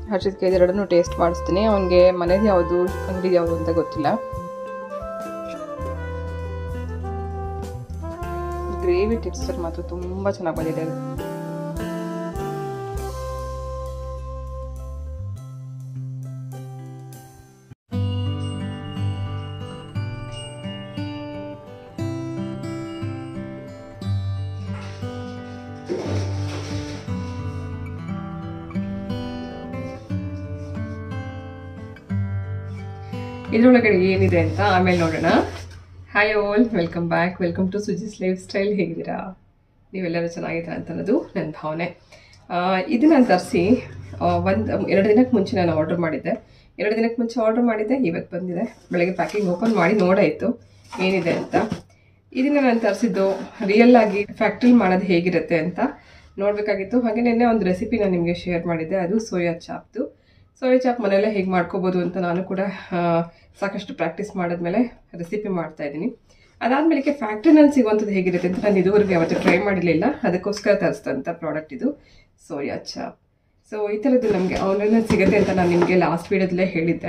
ಹರ್ಷಿತ್ ಕೈದು ಎರಡನ್ನೂ ಟೇಸ್ಟ್ ಮಾಡಿಸ್ತೀನಿ. ಅವನಿಗೆ ಮನೇದು ಯಾವುದು ಅಂಗಡಿದು ಯಾವುದು ಅಂತ ಗೊತ್ತಿಲ್ಲ. ಗ್ರೇವಿ ಟೆಕ್ಸ್ಚರ್ ಮಾತ್ರ ತುಂಬ ಚೆನ್ನಾಗಿ ಬಂದಿದೆ. ಇದರೊಳಗಡೆ ಏನಿದೆ ಅಂತ ಆಮೇಲೆ ನೋಡೋಣ. Hi all, welcome back, welcome to Suji's life style. ಹೇಗಿದ್ದೀರಾ? ನೀವೆಲ್ಲರೂ ಚೆನ್ನಾಗಿದ್ದೀರಾ ಅಂತ ಅನ್ನೋದು ನನ್ನ ಭಾವನೆ. ಇದು ನಾನು ತರಿಸಿ 2 ದಿನಕ್ಕೆ ಮುಂಚೆ ನಾನು ಆರ್ಡರ್ ಮಾಡಿದ್ದೆ. 2 ದಿನಕ್ಕೆ ಮುಂಚೆ ಆರ್ಡರ್ ಮಾಡಿದ್ದೆ, ಇವತ್ತು ಬಂದಿದೆ. ಬೆಳಗ್ಗೆ ಪ್ಯಾಕಿಂಗ್ ಓಪನ್ ಮಾಡಿ ನೋಡಾಯಿತು ಏನಿದೆ ಅಂತ. ಇದನ್ನು ನಾನು ತರಿಸಿದ್ದು ರಿಯಲ್ ಆಗಿ ಫ್ಯಾಕ್ಟ್ರಿಲಿ ಮಾಡೋದು ಹೇಗಿರುತ್ತೆ ಅಂತ ನೋಡಬೇಕಾಗಿತ್ತು. ಹಾಗೆ ನಿನ್ನೆ ಒಂದು ರೆಸಿಪಿ ನಾನು ನಿಮಗೆ ಶೇರ್ ಮಾಡಿದ್ದೆ, ಅದು ಸೋಯಾ ಚಾಪ್ದು. ಸೋಯಾ ಚಾಪ್ ಮನೆಯಲ್ಲೇ ಹೇಗೆ ಮಾಡ್ಕೋಬೋದು ಅಂತ ನಾನು ಕೂಡ ಸಾಕಷ್ಟು ಪ್ರಾಕ್ಟೀಸ್ ಮಾಡಿದ್ಮೇಲೆ ರೆಸಿಪಿ ಮಾಡ್ತಾಯಿದ್ದೀನಿ. ಅದಾದಮೇಲೆ ಫ್ಯಾಕ್ಟ್ರಿನಲ್ಲಿ ಸಿಗುವಂಥದ್ದು ಹೇಗಿರುತ್ತೆ ಅಂತ ನಾನು ಇದುವರೆಗೆ ಯಾವತ್ತೂ ಟ್ರೈ ಮಾಡಿರಲಿಲ್ಲ. ಅದಕ್ಕೋಸ್ಕರ ತರಿಸಿದಂಥ ಪ್ರಾಡಕ್ಟ್ ಇದು ಸೋಯಾ ಚಾಪ್. ಸೊ ಈ ಥರದ್ದು ನಮಗೆ ಆನ್ಲೈನಲ್ಲಿ ಸಿಗುತ್ತೆ ಅಂತ ನಾನು ನಿಮಗೆ ಲಾಸ್ಟ್ ವೀಡಿಯೋದಲ್ಲೇ ಹೇಳಿದ್ದೆ.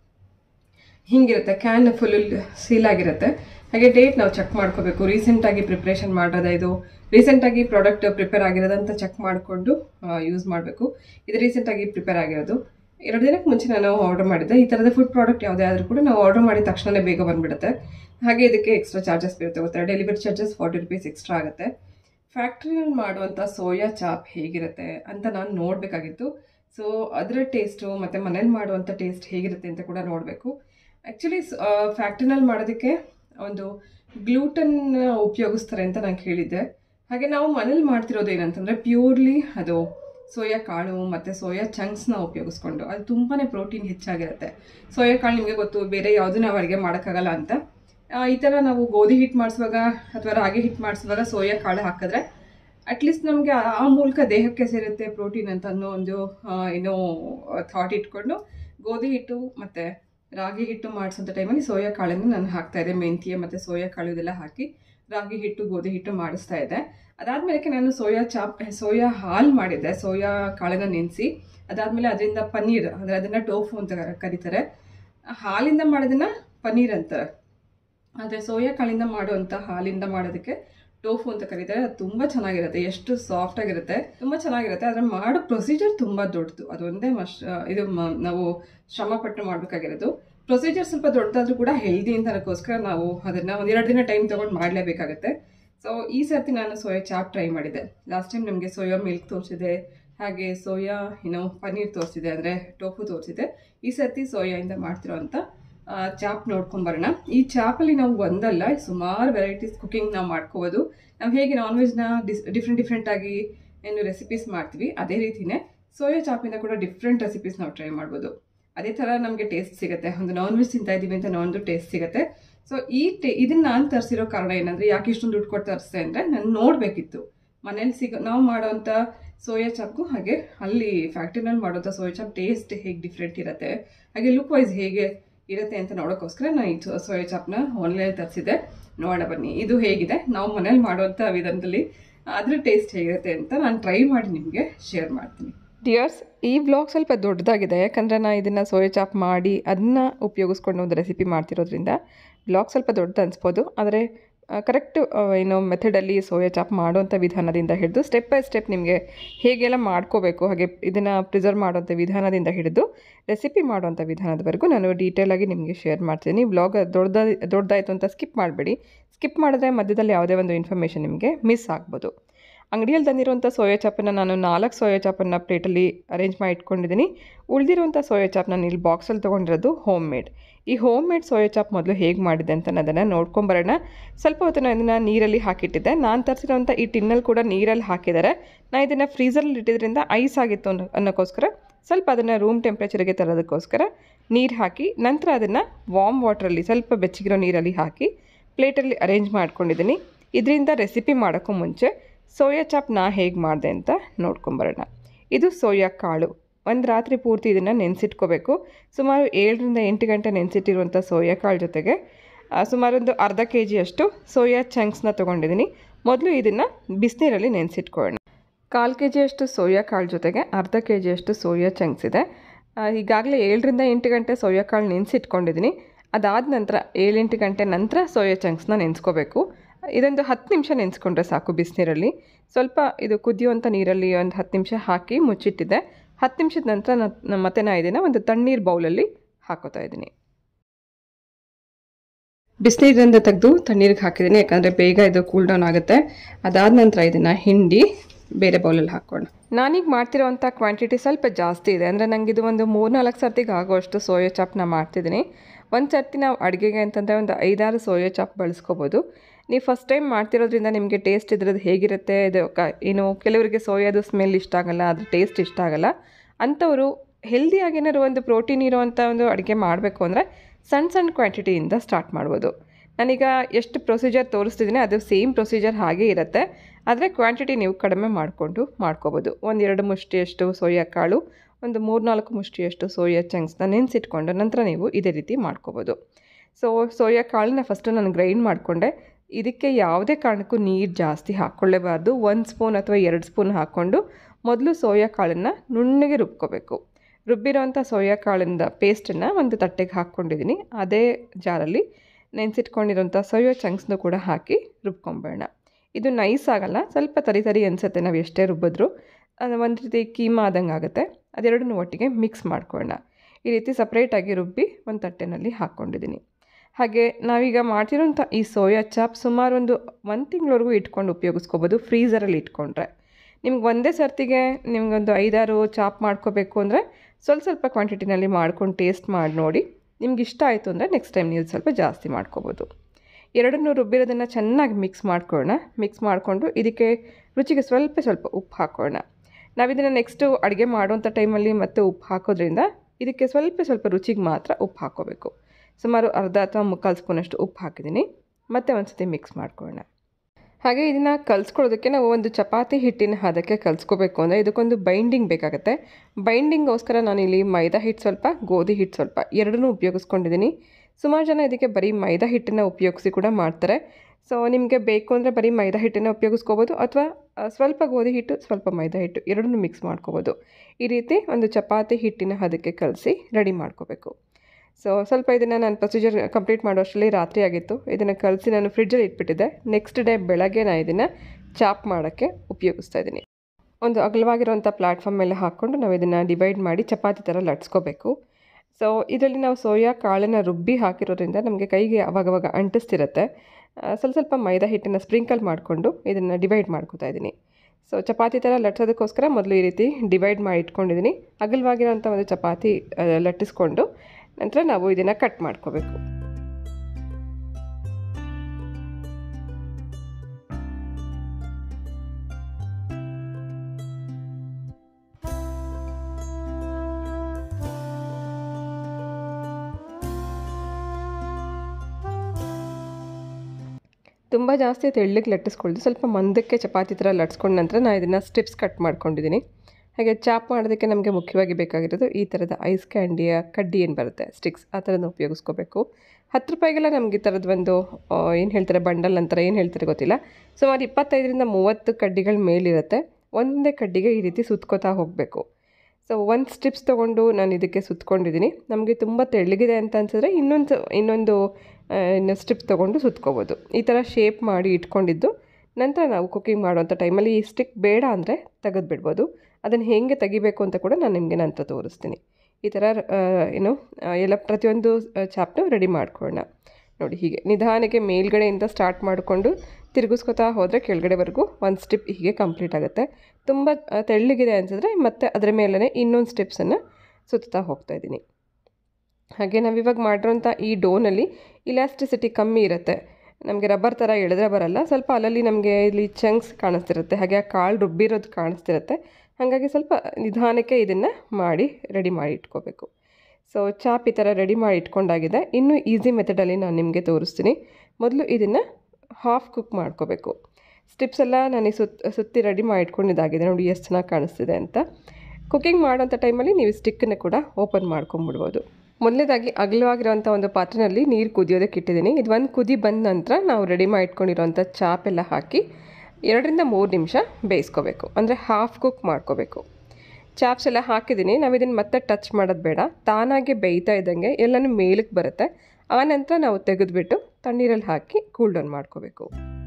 ಹಿಂಗಿರುತ್ತೆ, ಕ್ಯಾನ್ ಫುಲ್ ಸೀಲ್ ಆಗಿರುತ್ತೆ. ಹಾಗೆ ಡೇಟ್ ನಾವು ಚೆಕ್ ಮಾಡ್ಕೋಬೇಕು. ರೀಸೆಂಟಾಗಿ ಪ್ರಿಪ್ರೇಷನ್ ಮಾಡೋದ, ಇದು ರೀಸೆಂಟಾಗಿ ಪ್ರಾಡಕ್ಟ್ ಪ್ರಿಪೇರ್ ಆಗಿರೋದಂತ ಚೆಕ್ ಮಾಡಿಕೊಂಡು ಯೂಸ್ ಮಾಡಬೇಕು. ಇದು ರೀಸೆಂಟಾಗಿ ಪ್ರಿಪೇರ್ ಆಗಿರೋದು. 2 ದಿನಕ್ಕೆ ಮುಂಚೆ ನಾನು ಆರ್ಡರ್ ಮಾಡಿದ್ದೆ. ಈ ಥರದ ಫುಡ್ ಪ್ರಾಡಕ್ಟ್ ಯಾವುದೇ ಆದರೂ ಕೂಡ ನಾವು ಆರ್ಡರ್ ಮಾಡಿದ ತಕ್ಷಣವೇ ಬೇಗ ಬಂದುಬಿಡುತ್ತೆ. ಹಾಗೆ ಇದಕ್ಕೆ ಎಕ್ಸ್ಟ್ರಾ ಚಾರ್ಜಸ್ ಬೀರುತ್ತೆ, ಗೊತ್ತಾ? ಡೆಲಿವರಿ ಚಾರ್ಜಸ್ 40 ರೂಪೀಸ್ ಎಕ್ಸ್ಟ್ರಾ ಆಗುತ್ತೆ. ಫ್ಯಾಕ್ಟ್ರಿಯಲ್ಲಿ ಮಾಡುವಂಥ ಸೋಯಾ ಚಾಪ್ ಹೇಗಿರುತ್ತೆ ಅಂತ ನಾನು ನೋಡಬೇಕಾಗಿತ್ತು. ಸೊ ಅದರ ಟೇಸ್ಟು ಮತ್ತು ಮನೇಲಿ ಮಾಡುವಂಥ ಟೇಸ್ಟ್ ಹೇಗಿರುತ್ತೆ ಅಂತ ಕೂಡ ನೋಡಬೇಕು. ಆ್ಯಕ್ಚುಲಿ ಫ್ಯಾಕ್ಟ್ರಿನಲ್ಲಿ ಮಾಡೋದಕ್ಕೆ ಒಂದು ಗ್ಲೂಟನ್ ಉಪಯೋಗಿಸ್ತಾರೆ ಅಂತ ನಾನು ಕೇಳಿದ್ದೆ. ಹಾಗೆ ನಾವು ಮನೇಲಿ ಮಾಡ್ತಿರೋದು ಏನಂತಂದರೆ ಪ್ಯೂರ್ಲಿ ಅದು ಸೋಯಾ ಕಾಳು ಮತ್ತು ಸೋಯಾ ಚಂಕ್ಸ್ನ ಉಪಯೋಗಿಸ್ಕೊಂಡು, ಅದು ತುಂಬಾ ಪ್ರೋಟೀನ್ ಹೆಚ್ಚಾಗಿರುತ್ತೆ. ಸೋಯಾ ಕಾಳು ನಿಮಗೆ ಗೊತ್ತು, ಬೇರೆ ಯಾವುದೂ ನಾವು ಅಡುಗೆ ಮಾಡೋಕ್ಕಾಗಲ್ಲ ಅಂತ. ಈ ಥರ ನಾವು ಗೋಧಿ ಹಿಟ್ಟು ಮಾಡಿಸುವಾಗ ಅಥವಾ ರಾಗಿ ಹಿಟ್ಟು ಮಾಡಿಸುವಾಗ ಸೋಯಾ ಕಾಳು ಹಾಕಿದ್ರೆ ಅಟ್ಲೀಸ್ಟ್ ನಮಗೆ ಆ ಮೂಲಕ ದೇಹಕ್ಕೆ ಸೇರುತ್ತೆ ಪ್ರೋಟೀನ್ ಅಂತ ಅನ್ನೋ ಒಂದು ಏನೋ ಥಾಟ್ ಇಟ್ಕೊಂಡು ಗೋಧಿ ಹಿಟ್ಟು ಮತ್ತು ರಾಗಿ ಹಿಟ್ಟು ಮಾಡಿಸೋಂಥ ಟೈಮಲ್ಲಿ ಸೋಯಾ ಕಾಳನ್ನು ನಾನು ಹಾಕ್ತಾಯಿದ್ದೆ. ಮೆಂತ್ಯ ಮತ್ತು ಸೋಯಾ ಕಾಳು ಇದೆಲ್ಲ ಹಾಕಿ ರಾಗಿ ಹಿಟ್ಟು ಗೋಧಿ ಹಿಟ್ಟು ಮಾಡಿಸ್ತಾ ಇದ್ದೆ. ಅದಾದಮೇಲೆ ನಾನು ಸೋಯಾ ಹಾಲು ಮಾಡಿದ್ದೆ, ಸೋಯಾ ಕಾಳನ್ನು ನೆನೆಸಿ. ಅದಾದಮೇಲೆ ಅದರಿಂದ ಪನ್ನೀರ್, ಅಂದರೆ ಅದನ್ನು ಟೋಫು ಅಂತ ಕರೀತಾರೆ. ಹಾಲಿಂದ ಮಾಡೋದನ್ನು ಪನ್ನೀರ್ ಅಂತಾರೆ. ಆದರೆ ಸೋಯಾ ಕಾಳಿಂದ ಮಾಡುವಂಥ ಹಾಲಿಂದ ಮಾಡೋದಕ್ಕೆ ಟೋಫು ಅಂತ ಕರೀತಾರೆ. ಅದು ತುಂಬ ಚೆನ್ನಾಗಿರುತ್ತೆ, ಎಷ್ಟು ಸಾಫ್ಟಾಗಿರುತ್ತೆ, ತುಂಬ ಚೆನ್ನಾಗಿರುತ್ತೆ. ಆದರೆ ಮಾಡೋ ಪ್ರೊಸೀಜರ್ ತುಂಬ ದೊಡ್ಡದು. ಅದೊಂದೇ ಇದು ನಾವು ಶ್ರಮಪಟ್ಟು ಮಾಡಬೇಕಾಗಿರೋದು. ಪ್ರೊಸೀಜರ್ ಸ್ವಲ್ಪ ದೊಡ್ಡದಾದರೂ ಕೂಡ ಹೆಲ್ದಿ ಅಂತ ಅದಕ್ಕೋಸ್ಕರ ನಾವು ಅದನ್ನು 1-2 ದಿನ ಟೈಮ್ ತೊಗೊಂಡು ಮಾಡಲೇಬೇಕಾಗತ್ತೆ. ಸೊ ಈ ಸರ್ತಿ ನಾನು ಸೋಯಾ ಚಾಪ್ ಟ್ರೈ ಮಾಡಿದ್ದೆ. ಲಾಸ್ಟ್ ಟೈಮ್ ನಮಗೆ ಸೋಯಾ ಮಿಲ್ಕ್ ತೋರಿಸಿದೆ, ಹಾಗೆ ಸೋಯಾ ಪನ್ನೀರ್ ತೋರಿಸಿದೆ, ಅಂದರೆ ಟೋಫು ತೋರಿಸಿದೆ. ಈ ಸರ್ತಿ ಸೋಯಾಯಿಂದ ಮಾಡ್ತಿರೋಂಥ ಚಾಪ್ ನೋಡ್ಕೊಂಬರೋಣ. ಈ ಚಾಪಲ್ಲಿ ನಾವು ಒಂದಲ್ಲ ಸುಮಾರು ವೆರೈಟೀಸ್ ಕುಕಿಂಗ್ ನಾವು ಮಾಡ್ಕೋಬೋದು. ನಾವು ಹೇಗೆ ನಾನ್ ವೆಜ್ನ ಡಿಫ್ರೆಂಟಾಗಿ ಏನು ರೆಸಿಪೀಸ್ ಮಾಡ್ತೀವಿ, ಅದೇ ರೀತಿಯೇ ಸೋಯಾ ಚಾಪಿಂದ ಕೂಡ ಡಿಫ್ರೆಂಟ್ ರೆಸಿಪೀಸ್ ನಾವು ಟ್ರೈ ಮಾಡ್ಬೋದು. ಅದೇ ಥರ ನಮಗೆ ಟೇಸ್ಟ್ ಸಿಗುತ್ತೆ. ಒಂದು ನಾನ್ ವೆಜ್ ತಿಂತಾ ಇದ್ದೀವಿ ಅಂತ ಒಂದು ಟೇಸ್ಟ್ ಸಿಗುತ್ತೆ. ಸೊ ಇದನ್ನು ನಾನು ತರಿಸಿರೋ ಕಾರಣ ಏನಂದರೆ, ಯಾಕೆ ಇಷ್ಟೊಂದು ದುಡ್ಡು ಕೊಟ್ಟು ತರಿಸ್ದೆ ಅಂದರೆ, ನಾನು ನೋಡಬೇಕಿತ್ತು ಮನೇಲಿ ನಾವು ಮಾಡೋವಂಥ ಸೋಯಾ ಚಾಪ್ಗೂ ಹಾಗೆ ಅಲ್ಲಿ ಫ್ಯಾಕ್ಟ್ರಿನಲ್ಲಿ ಮಾಡೋಂಥ ಸೋಯಾ ಚಾಪ್ ಟೇಸ್ಟ್ ಹೇಗೆ ಡಿಫ್ರೆಂಟ್ ಇರುತ್ತೆ, ಹಾಗೆ ಲುಕ್ ವೈಸ್ ಹೇಗೆ ಇರುತ್ತೆ ಅಂತ ನೋಡೋಕ್ಕೋಸ್ಕರ ನಾನು ಈ ಸೋಯಾ ಚಾಪ್ನ ಆನ್ಲೈನ್ ತರಿಸಿದೆ. ನೋಡೋಣ ಬನ್ನಿ ಇದು ಹೇಗಿದೆ, ನಾವು ಮನೇಲಿ ಮಾಡೋವಂಥ ವಿಧಾನದಲ್ಲಿ ಅದರ ಟೇಸ್ಟ್ ಹೇಗಿರುತ್ತೆ ಅಂತ ನಾನು ಟ್ರೈ ಮಾಡಿ ನಿಮಗೆ ಶೇರ್ ಮಾಡ್ತೀನಿ. ಡಿಯರ್ಸ್, ಈ ವ್ಲಾಗ್ ಸ್ವಲ್ಪ ದೊಡ್ಡದಾಗಿದೆ, ಯಾಕಂದರೆ ನಾನು ಇದನ್ನು ಸೋಯಾ ಚಾಪ್ ಮಾಡಿ ಅದನ್ನು ಉಪಯೋಗಿಸ್ಕೊಂಡು ಒಂದು ರೆಸಿಪಿ ಮಾಡ್ತಿರೋದ್ರಿಂದ ವ್ಲಾಗ್ ಸ್ವಲ್ಪ ದೊಡ್ಡದು ಅನಿಸ್ಬೋದು. ಆದರೆ ಕರೆಕ್ಟ್ ಮೆಥಡಲ್ಲಿ ಸೋಯಾ ಚಾಪ್ ಮಾಡುವಂಥ ವಿಧಾನದಿಂದ ಹಿಡಿದು ಸ್ಟೆಪ್ ಬೈ ಸ್ಟೆಪ್ ನಿಮಗೆ ಹೇಗೆಲ್ಲ ಮಾಡ್ಕೋಬೇಕು, ಹಾಗೆ ಇದನ್ನು ಪ್ರಿಸರ್ವ್ ಮಾಡುವಂಥ ವಿಧಾನದಿಂದ ಹಿಡಿದು ರೆಸಿಪಿ ಮಾಡುವಂಥ ವಿಧಾನದವರೆಗೂ ನಾನು ಡೀಟೇಲಾಗಿ ನಿಮಗೆ ಶೇರ್ ಮಾಡ್ತೀನಿ. ವ್ಲಾಗ್ ದೊಡ್ಡದಾಯಿತು ಅಂತ ಸ್ಕಿಪ್ ಮಾಡಬೇಡಿ. ಸ್ಕಿಪ್ ಮಾಡಿದ್ರೆ ಮಧ್ಯದಲ್ಲಿ ಯಾವುದೇ ಒಂದು ಇನ್ಫಾರ್ಮೇಷನ್ ನಿಮಗೆ ಮಿಸ್ ಆಗ್ಬೋದು. ಅಂಗಡಿಯಲ್ಲಿ ತಂದಿರುವಂಥ ಸೋಯಾ ಚಾಪನ್ನು ನಾನು 4 ಸೋಯಾ ಚಾಪನ್ನು ಪ್ಲೇಟಲ್ಲಿ ಅರೇಂಜ್ ಮಾಡಿ ಇಟ್ಕೊಂಡಿದ್ದೀನಿ. ಉಳಿದಿರುವಂಥ ಸೋಯಾ ಚಾಪ್ ನಾನು ಇಲ್ಲಿ ಬಾಕ್ಸಲ್ಲಿ ತೊಗೊಂಡಿರೋದು ಹೋಮ್ ಮೇಡ್. ಈ ಹೋಮ್ ಮೇಡ್ ಸೋಯಾ ಚಾಪ್ ಮೊದಲು ಹೇಗೆ ಮಾಡಿದೆ ಅಂತ ಅದನ್ನು ನೋಡ್ಕೊಂಬರೋಣ. ಸ್ವಲ್ಪ ಹೊತ್ತು ನಾನು ಇದನ್ನು ನೀರಲ್ಲಿ ಹಾಕಿಟ್ಟಿದ್ದೆ. ನಾನು ತರಿಸಿರೋಂಥ ಈ ಟಿನ್ನಲ್ಲಿ ಕೂಡ ನೀರಲ್ಲಿ ಹಾಕಿದ್ದಾರೆ. ನಾನು ಇದನ್ನು ಫ್ರೀಸರಲ್ಲಿ ಇಟ್ಟಿದ್ದರಿಂದ ಐಸ್ ಆಗಿತ್ತು ಅನ್ನೋಕ್ಕೋಸ್ಕರ ಸ್ವಲ್ಪ ಅದನ್ನು ರೂಮ್ ಟೆಂಪ್ರೇಚರ್ಗೆ ತರೋದಕ್ಕೋಸ್ಕರ ನೀರು ಹಾಕಿ, ನಂತರ ಅದನ್ನು ವಾರ್ಮ್ ವಾಟ್ರಲ್ಲಿ ಸ್ವಲ್ಪ ಬೆಚ್ಚಗಿರೋ ನೀರಲ್ಲಿ ಹಾಕಿ ಪ್ಲೇಟಲ್ಲಿ ಅರೇಂಜ್ ಮಾಡ್ಕೊಂಡಿದ್ದೀನಿ. ಇದರಿಂದ ರೆಸಿಪಿ ಮಾಡೋಕ್ಕೂ ಮುಂಚೆ ಸೋಯಾ ಚಾಪ್ ನಾ ಹೇಗೆ ಮಾಡಿದೆ ಅಂತ ನೋಡ್ಕೊಂಬರೋಣ. ಇದು ಸೋಯಾ ಕಾಳು. ಒಂದು ರಾತ್ರಿ ಪೂರ್ತಿ ಇದನ್ನು ನೆನೆಸಿಟ್ಕೋಬೇಕು. ಸುಮಾರು 7ರಿಂದ 8 ಗಂಟೆ ನೆನೆಸಿಟ್ಟಿರುವಂಥ ಸೋಯಾ ಕಾಳು ಜೊತೆಗೆ ಸುಮಾರೊಂದು ಅರ್ಧ kg ಅಷ್ಟು ಸೋಯಾ ಚಂಕ್ಸ್ನ ತೊಗೊಂಡಿದ್ದೀನಿ. ಮೊದಲು ಇದನ್ನು ಬಿಸಿನೀರಲ್ಲಿ ನೆನೆಸಿಟ್ಕೊಳ್ಳೋಣ. 1/4 kg ಸೋಯಾ ಕಾಳು ಜೊತೆಗೆ ಅರ್ಧ kg ಸೋಯಾ ಚಂಕ್ಸ್ ಇದೆ. ಈಗಾಗಲೇ 7 ರಿಂದ 8 ಗಂಟೆ ಸೋಯಾ ಕಾಳು ನೆನೆಸಿಟ್ಕೊಂಡಿದ್ದೀನಿ. ಅದಾದ ನಂತರ 7-8 ಗಂಟೆ ನಂತರ ಸೋಯಾ ಚಂಕ್ಸ್ನ ನೆನೆಸ್ಕೋಬೇಕು. ಇದೊಂದು 10 ನಿಮಿಷ ನೆನೆಸ್ಕೊಂಡ್ರೆ ಸಾಕು ಬಿಸಿನೀರಲ್ಲಿ. ಸ್ವಲ್ಪ ಇದು ಕುದಿಯುವಂಥ ನೀರಲ್ಲಿ ಒಂದು 10 ನಿಮಿಷ ಹಾಕಿ ಮುಚ್ಚಿಟ್ಟಿದ್ದೆ. 10 ನಿಮಿಷದ ನಂತರ ಮತ್ತೆ ನಾನು ಇದನ್ನು ಒಂದು ತಣ್ಣೀರು ಬೌಲಲ್ಲಿ ಹಾಕೋತಾ ಇದ್ದೀನಿ. ಬಿಸಿನೀರಿಂದ ತೆಗೆದು ತಣ್ಣೀರಿಗೆ ಹಾಕಿದ್ದೀನಿ, ಯಾಕಂದರೆ ಬೇಗ ಇದು ಕೂಲ್ ಡೌನ್ ಆಗುತ್ತೆ. ಅದಾದ ನಂತರ ಇದನ್ನು ಹಿಂಡಿ ಬೇರೆ ಬೌಲಲ್ಲಿ ಹಾಕೋಣ. ನಾನೀಗ ಮಾಡ್ತಿರೋವಂಥ ಕ್ವಾಂಟಿಟಿ ಸ್ವಲ್ಪ ಜಾಸ್ತಿ ಇದೆ. ಅಂದರೆ ನನಗೆ ಇದು ಒಂದು 3-4 ಸರ್ತಿಗೆ ಆಗೋಷ್ಟು ಸೋಯಾ ಚಾಪ್ನ ಮಾಡ್ತಿದ್ದೀನಿ. ಒಂದು ಸರ್ತಿ ನಾವು ಅಡುಗೆಗೆ ಅಂತಂದರೆ ಒಂದು 5-6 ಸೋಯಾ ಚಾಪ್ ಬಳಸ್ಕೋಬೋದು. ನೀವು ಫಸ್ಟ್ ಟೈಮ್ ಮಾಡ್ತಿರೋದ್ರಿಂದ ನಿಮಗೆ ಟೇಸ್ಟ್ ಇದ್ರದ್ದು ಹೇಗಿರುತ್ತೆ, ಇದು ಏನು ಕೆಲವರಿಗೆ ಸೋಯಾದು ಸ್ಮೆಲ್ ಇಷ್ಟ ಆಗಲ್ಲ, ಅದ್ರ ಟೇಸ್ಟ್ ಇಷ್ಟ ಆಗಲ್ಲ. ಅಂಥವರು ಹೆಲ್ದಿಯಾಗೇನಾದ್ರು ಒಂದು ಪ್ರೋಟೀನ್ ಇರೋವಂಥ ಒಂದು ಅಡುಗೆ ಮಾಡಬೇಕು ಅಂದರೆ ಸಣ್ಣ ಕ್ವಾಂಟಿಟಿಯಿಂದ ಸ್ಟಾರ್ಟ್ ಮಾಡ್ಬೋದು. ನಾನೀಗ ಎಷ್ಟು ಪ್ರೊಸೀಜರ್ ತೋರಿಸ್ತಿದ್ದೀನಿ ಅದು ಸೇಮ್ ಪ್ರೊಸೀಜರ್ ಹಾಗೇ ಇರುತ್ತೆ. ಆದರೆ ಕ್ವಾಂಟಿಟಿ ನೀವು ಕಡಿಮೆ ಮಾಡಿಕೊಂಡು ಮಾಡ್ಕೋಬೋದು. 1-2 ಮುಷ್ಟಿಯಷ್ಟು ಸೋಯಾ ಕಾಳು, ಒಂದು 3-4 ಮುಷ್ಟಿಯಷ್ಟು ಸೋಯಾ ಚಂಕ್ಸ್ನ ನೆನೆಸಿಟ್ಕೊಂಡು ನಂತರ ನೀವು ಇದೇ ರೀತಿ ಮಾಡ್ಕೋಬೋದು. ಸೋಯಾ ಕಾಳನ್ನ ಫಸ್ಟು ನಾನು ಗ್ರೈಂಡ್ ಮಾಡಿಕೊಂಡೆ. ಇದಕ್ಕೆ ಯಾವುದೇ ಕಾರಣಕ್ಕೂ ನೀರು ಜಾಸ್ತಿ ಹಾಕ್ಕೊಳ್ಳೇಬಾರ್ದು. 1 ಸ್ಪೂನ್ ಅಥವಾ 2 ಸ್ಪೂನ್ ಹಾಕ್ಕೊಂಡು ಮೊದಲು ಸೋಯಾ ಕಾಳನ್ನು ನುಣ್ಣಗೆ ರುಬ್ಕೋಬೇಕು. ರುಬ್ಬಿರೋವಂಥ ಸೋಯಾ ಕಾಳಿಂದ ಪೇಸ್ಟನ್ನು ಒಂದು ತಟ್ಟೆಗೆ ಹಾಕ್ಕೊಂಡಿದ್ದೀನಿ. ಅದೇ ಜಾರಲ್ಲಿ ನೆನೆಸಿಟ್ಕೊಂಡಿರೋಂಥ ಸೋಯಾ ಚಂಕ್ಸ್ನು ಕೂಡ ಹಾಕಿ ರುಬ್ಕೊಂಬೇಡ. ಇದು ನೈಸ್ ಆಗಲ್ಲ, ಸ್ವಲ್ಪ ತರಿ ಅನಿಸುತ್ತೆ ನಾವು ಎಷ್ಟೇ ರುಬ್ಬಿದ್ರೂ. ಒಂದು ರೀತಿ ಕೀಮಾ ಆದಂಗೆ ಆಗುತ್ತೆ. ಅದೆರಡನ್ನೂ ಒಟ್ಟಿಗೆ ಮಿಕ್ಸ್ ಮಾಡ್ಕೊಳ್ಳೋಣ. ಈ ರೀತಿ ಸಪ್ರೇಟಾಗಿ ರುಬ್ಬಿ ಒಂದು ತಟ್ಟೆನಲ್ಲಿ ಹಾಕ್ಕೊಂಡಿದ್ದೀನಿ. ಹಾಗೆ ನಾವೀಗ ಮಾಡ್ತಿರೋಂಥ ಈ ಸೋಯಾ ಚಾಪ್ ಸುಮಾರು ಒಂದು 1 ತಿಂಗಳವರೆಗೂ ಇಟ್ಕೊಂಡು ಉಪಯೋಗಿಸ್ಕೋಬೋದು ಫ್ರೀಝರಲ್ಲಿ ಇಟ್ಕೊಂಡ್ರೆ. ನಿಮ್ಗೆ ಒಂದೇ ಸರ್ತಿಗೆ ನಿಮ್ಗೊಂದು 5-6 ಚಾಪ್ ಮಾಡ್ಕೋಬೇಕು ಅಂದರೆ ಸ್ವಲ್ಪ ಕ್ವಾಂಟಿಟಿನಲ್ಲಿ ಮಾಡ್ಕೊಂಡು ಟೇಸ್ಟ್ ಮಾಡಿ ನೋಡಿ. ನಿಮ್ಗೆ ಇಷ್ಟ ಆಯಿತು ಅಂದರೆ ನೆಕ್ಸ್ಟ್ ಟೈಮ್ ನೀವು ಸ್ವಲ್ಪ ಜಾಸ್ತಿ ಮಾಡ್ಕೋಬೋದು. ಎರಡನ್ನೂ ರುಬ್ಬಿರೋದನ್ನು ಚೆನ್ನಾಗಿ ಮಿಕ್ಸ್ ಮಾಡ್ಕೊಳ್ಳೋಣ. ಮಿಕ್ಸ್ ಮಾಡಿಕೊಂಡು ಇದಕ್ಕೆ ರುಚಿಗೆ ಸ್ವಲ್ಪ ಉಪ್ಪು ಹಾಕೋಣ. ನಾವಿದನ್ನು ನೆಕ್ಸ್ಟು ಅಡುಗೆ ಮಾಡುವಂಥ ಟೈಮಲ್ಲಿ ಮತ್ತೆ ಉಪ್ಪು ಹಾಕೋದ್ರಿಂದ ಇದಕ್ಕೆ ಸ್ವಲ್ಪ ರುಚಿಗೆ ಮಾತ್ರ ಉಪ್ಪು ಹಾಕೋಬೇಕು. ಸುಮಾರು ಅರ್ಧ ಅಥವಾ 3/4 ಸ್ಪೂನಷ್ಟು ಉಪ್ಪು ಹಾಕಿದ್ದೀನಿ. ಮತ್ತೆ ಒಂದು ಸತಿ ಮಿಕ್ಸ್ ಮಾಡ್ಕೊಳ್ಳೋಣ. ಹಾಗೆ ಇದನ್ನು ಕಲಿಸ್ಕೊಳ್ಳೋದಕ್ಕೆ ನಾವು ಒಂದು ಚಪಾತಿ ಹಿಟ್ಟಿನ ಹದಕ್ಕೆ ಕಲಿಸ್ಕೋಬೇಕು ಅಂದರೆ ಇದಕ್ಕೊಂದು ಬೈಂಡಿಂಗ್ ಬೇಕಾಗುತ್ತೆ. ಬೈಂಡಿಂಗ್ಗೋಸ್ಕರ ನಾನಿಲ್ಲಿ ಮೈದಾ ಹಿಟ್ಟು ಸ್ವಲ್ಪ, ಗೋಧಿ ಹಿಟ್ಟು ಸ್ವಲ್ಪ ಎರಡನ್ನೂ ಉಪಯೋಗಿಸ್ಕೊಂಡಿದ್ದೀನಿ. ಸುಮಾರು ಜನ ಇದಕ್ಕೆ ಬರೀ ಮೈದಾ ಹಿಟ್ಟನ್ನು ಉಪಯೋಗಿಸಿ ಕೂಡ ಮಾಡ್ತಾರೆ. ನಿಮಗೆ ಬೇಕು ಅಂದರೆ ಬರೀ ಮೈದಾ ಹಿಟ್ಟನ್ನು ಉಪಯೋಗಿಸ್ಕೋಬೋದು, ಅಥವಾ ಸ್ವಲ್ಪ ಗೋಧಿ ಹಿಟ್ಟು ಸ್ವಲ್ಪ ಮೈದಾ ಹಿಟ್ಟು ಎರಡನ್ನೂ ಮಿಕ್ಸ್ ಮಾಡ್ಕೋಬೋದು. ಈ ರೀತಿ ಒಂದು ಚಪಾತಿ ಹಿಟ್ಟಿನ ಹದಕ್ಕೆ ಕಲಸಿ ರೆಡಿ ಮಾಡ್ಕೋಬೇಕು. ಸ್ವಲ್ಪ ಇದನ್ನು ನಾನು ಪ್ರೊಸೀಜರ್ ಕಂಪ್ಲೀಟ್ ಮಾಡೋಷ್ಟರಲ್ಲಿ ರಾತ್ರಿ ಆಗಿತ್ತು. ಇದನ್ನು ಕಲಸಿ ನಾನು ಫ್ರಿಡ್ಜಲ್ಲಿ ಇಟ್ಬಿಟ್ಟಿದ್ದೆ. ನೆಕ್ಸ್ಟ್ ಡೇ ಬೆಳಗ್ಗೆ ನಾನು ಇದನ್ನು ಚಾಪ್ ಮಾಡೋಕ್ಕೆ ಉಪಯೋಗಿಸ್ತಾ ಇದ್ದೀನಿ. ಒಂದು ಅಗಲವಾಗಿರೋಂಥ ಪ್ಲ್ಯಾಟ್ಫಾರ್ಮ್ ಮೇಲೆ ಹಾಕ್ಕೊಂಡು ನಾವು ಇದನ್ನು ಡಿವೈಡ್ ಮಾಡಿ ಚಪಾತಿ ಥರ ಲಟ್ಸ್ಕೋಬೇಕು. ಇದರಲ್ಲಿ ನಾವು ಸೋಯಾ ಕಾಳನ್ನು ರುಬ್ಬಿ ಹಾಕಿರೋದ್ರಿಂದ ನಮಗೆ ಕೈಗೆ ಅವಾಗವಾಗ ಅಂಟಿಸ್ತಿರುತ್ತೆ. ಸ್ವಲ್ಪ ಮೈದಾ ಹಿಟ್ಟನ್ನು ಸ್ಪ್ರಿಂಕಲ್ ಮಾಡಿಕೊಂಡು ಇದನ್ನು ಡಿವೈಡ್ ಮಾಡ್ಕೋತಾ ಇದ್ದೀನಿ. ಚಪಾತಿ ಥರ ಲಟ್ಸೋದಕ್ಕೋಸ್ಕರ ಮೊದಲು ಈ ರೀತಿ ಡಿವೈಡ್ ಮಾಡಿ ಇಟ್ಕೊಂಡಿದ್ದೀನಿ. ಅಗಲವಾಗಿರೋಂಥ ಒಂದು ಚಪಾತಿ ಲಟ್ಟಿಸ್ಕೊಂಡು ನಂತರ ನಾವು ಇದನ್ನು ಕಟ್ ಮಾಡ್ಕೋಬೇಕು. ತುಂಬ ಜಾಸ್ತಿ ತೆಳ್ಳಗೆ ಲಟ್ಟಿಸ್ಕೊಳ್ದು ಸ್ವಲ್ಪ ಮಂದಕ್ಕೆ ಚಪಾತಿ ಥರ ಲಟ್ಸ್ಕೊಂಡ ನಂತರ ನಾನು ಇದನ್ನು ಸ್ಟಿಪ್ಸ್ ಕಟ್ ಮಾಡ್ಕೊಂಡಿದ್ದೀನಿ. ಹಾಗೆ ಚಾಪ್ ಮಾಡೋದಕ್ಕೆ ನಮಗೆ ಮುಖ್ಯವಾಗಿ ಬೇಕಾಗಿರೋದು ಈ ಥರದ ಐಸ್ ಕ್ಯಾಂಡಿಯ ಕಡ್ಡಿ ಏನು ಬರುತ್ತೆ ಸ್ಟಿಕ್ಸ್, ಆ ಥರನ ಉಪಯೋಗಿಸ್ಕೋಬೇಕು. 10 ರೂಪಾಯಿಗೆಲ್ಲ ನಮಗೆ ಈ ಥರದ್ದು ಒಂದು ಏನು ಹೇಳ್ತಾರೆ ಬಂಡಲ್ ಅಂತಾರೆ, ಏನು ಹೇಳ್ತಾರೆ ಗೊತ್ತಿಲ್ಲ. ಸುಮಾರು 25ರಿಂದ 30 ಕಡ್ಡಿಗಳ ಮೇಲಿರುತ್ತೆ. ಒಂದೇ ಕಡ್ಡಿಗೆ ಈ ರೀತಿ ಸುತ್ಕೋತಾ ಹೋಗಬೇಕು. ಒಂದು ಸ್ಟಿಪ್ಸ್ ತೊಗೊಂಡು ನಾನು ಇದಕ್ಕೆ ಸುತ್ಕೊಂಡಿದ್ದೀನಿ. ನಮಗೆ ತುಂಬ ತೆಳ್ಳಗಿದೆ ಅಂತ ಅನ್ಸಿದ್ರೆ ಇನ್ನೊಂದು ಸ್ಟಿಪ್ ತೊಗೊಂಡು ಸುತ್ಕೋಬೋದು. ಈ ಥರ ಶೇಪ್ ಮಾಡಿ ಇಟ್ಕೊಂಡಿದ್ದು ನಂತರ ನಾವು ಕುಕ್ಕಿಂಗ್ ಮಾಡುವಂಥ ಟೈಮಲ್ಲಿ ಈ ಸ್ಟಿಕ್ ಬೇಡ ಅಂದರೆ ತೆಗೆದುಬಿಡ್ಬೋದು. ಅದನ್ನು ಹೇಗೆ ತೆಗಿಬೇಕು ಅಂತ ಕೂಡ ನಾನು ನಿಮಗೆ ನಂತರ ತೋರಿಸ್ತೀನಿ. ಈ ಥರ ಎಲ್ಲ ಪ್ರತಿಯೊಂದು ಚಾಪ್ಟು ರೆಡಿ ಮಾಡ್ಕೊಳ್ಳೋಣ. ನೋಡಿ ಹೀಗೆ ನಿಧಾನಕ್ಕೆ ಮೇಲ್ಗಡೆಯಿಂದ ಸ್ಟಾರ್ಟ್ ಮಾಡಿಕೊಂಡು ತಿರುಗಿಸ್ಕೊತಾ ಹೋದರೆ ಕೆಳಗಡೆವರೆಗೂ ಒಂದು ಸ್ಟಿಪ್ ಹೀಗೆ ಕಂಪ್ಲೀಟ್ ಆಗುತ್ತೆ. ತುಂಬ ತೆಳ್ಳಗಿದೆ ಅನಿಸಿದ್ರೆ ಮತ್ತೆ ಅದರ ಮೇಲೇ ಇನ್ನೊಂದು ಸ್ಟೆಪ್ಸನ್ನು ಸುತ್ತಾ ಹೋಗ್ತಾಯಿದ್ದೀನಿ. ಹಾಗೆ ನಾವಿವಾಗ ಮಾಡಿರೋಂಥ ಈ ಡೋನಲ್ಲಿ ಇಲಾಸ್ಟಿಸಿಟಿ ಕಮ್ಮಿ ಇರುತ್ತೆ. ನಮಗೆ ರಬ್ಬರ್ ಥರ ಎಳೆದ್ರೆ ಬರಲ್ಲ. ಸ್ವಲ್ಪ ಅಲ್ಲಲ್ಲಿ ನಮಗೆ ಇಲ್ಲಿ ಚಂಕ್ಸ್ ಕಾಣಿಸ್ತಿರುತ್ತೆ, ಹಾಗೆ ಆ ಕಾಳು ರುಬ್ಬಿರೋದು ಕಾಣಿಸ್ತಿರುತ್ತೆ. ಹಾಗಾಗಿ ಸ್ವಲ್ಪ ನಿಧಾನಕ್ಕೆ ಇದನ್ನು ಮಾಡಿ ರೆಡಿ ಮಾಡಿ ಇಟ್ಕೋಬೇಕು. ಚಾಪ್ ಈ ಥರ ರೆಡಿ ಮಾಡಿ ಇಟ್ಕೊಂಡಾಗಿದೆ. ಇನ್ನೂ ಈಸಿ ಮೆಥಡಲ್ಲಿ ನಾನು ನಿಮಗೆ ತೋರಿಸ್ತೀನಿ. ಮೊದಲು ಇದನ್ನು ಹಾಫ್ ಕುಕ್ ಮಾಡ್ಕೋಬೇಕು. ಸ್ಟಿಪ್ಸ್ ಎಲ್ಲ ನನಗೆ ಸುತ್ತಿ ರೆಡಿ ಮಾಡಿ ಇಟ್ಕೊಂಡಿದ್ದಾಗಿದೆ. ನೋಡಿ ಎಷ್ಟು ಚೆನ್ನಾಗಿ ಕಾಣಿಸ್ತಿದೆ ಅಂತ. ಕುಕ್ಕಿಂಗ್ ಮಾಡೋಂಥ ಟೈಮಲ್ಲಿ ನೀವು ಸ್ಟಿಕ್ಕನ್ನು ಕೂಡ ಓಪನ್ ಮಾಡ್ಕೊಂಬಿಡ್ಬೋದು. ಮೊದಲನೇದಾಗಿ ಅಗಲವಾಗಿರೋಂಥ ಒಂದು ಪಾತ್ರೆಯಲ್ಲಿ ನೀರು ಕುದಿಯೋದಕ್ಕೆ ಇಟ್ಟಿದ್ದೀನಿ. ಇದು ಒಂದು ಕುದಿ ಬಂದ ನಂತರ ನಾವು ರೆಡಿ ಮಾಡಿ ಇಟ್ಕೊಂಡಿರೋಂಥ ಚಾಪ್ ಎಲ್ಲ ಹಾಕಿ 2 ರಿಂದ 3 ನಿಮಿಷ ಬೇಯಿಸ್ಕೋಬೇಕು, ಅಂದರೆ ಹಾಫ್ ಕುಕ್ ಮಾಡ್ಕೋಬೇಕು. ಚಾಪ್ಸ್ ಎಲ್ಲ ಹಾಕಿದ್ದೀನಿ. ನಾವು ಇದನ್ನು ಮತ್ತೆ ಟಚ್ ಮಾಡೋದು ಬೇಡ, ತಾನಾಗೆ ಬೇಯ್ತಾ ಇದ್ದಂಗೆ ಎಲ್ಲನೂ ಮೇಲಕ್ಕೆ ಬರುತ್ತೆ. ಆನಂತರ ನಾವು ತೆಗೆದುಬಿಟ್ಟು ತಣ್ಣೀರಲ್ಲಿ ಹಾಕಿ ಕೂಲ್ ಡೌನ್ ಮಾಡ್ಕೋಬೇಕು.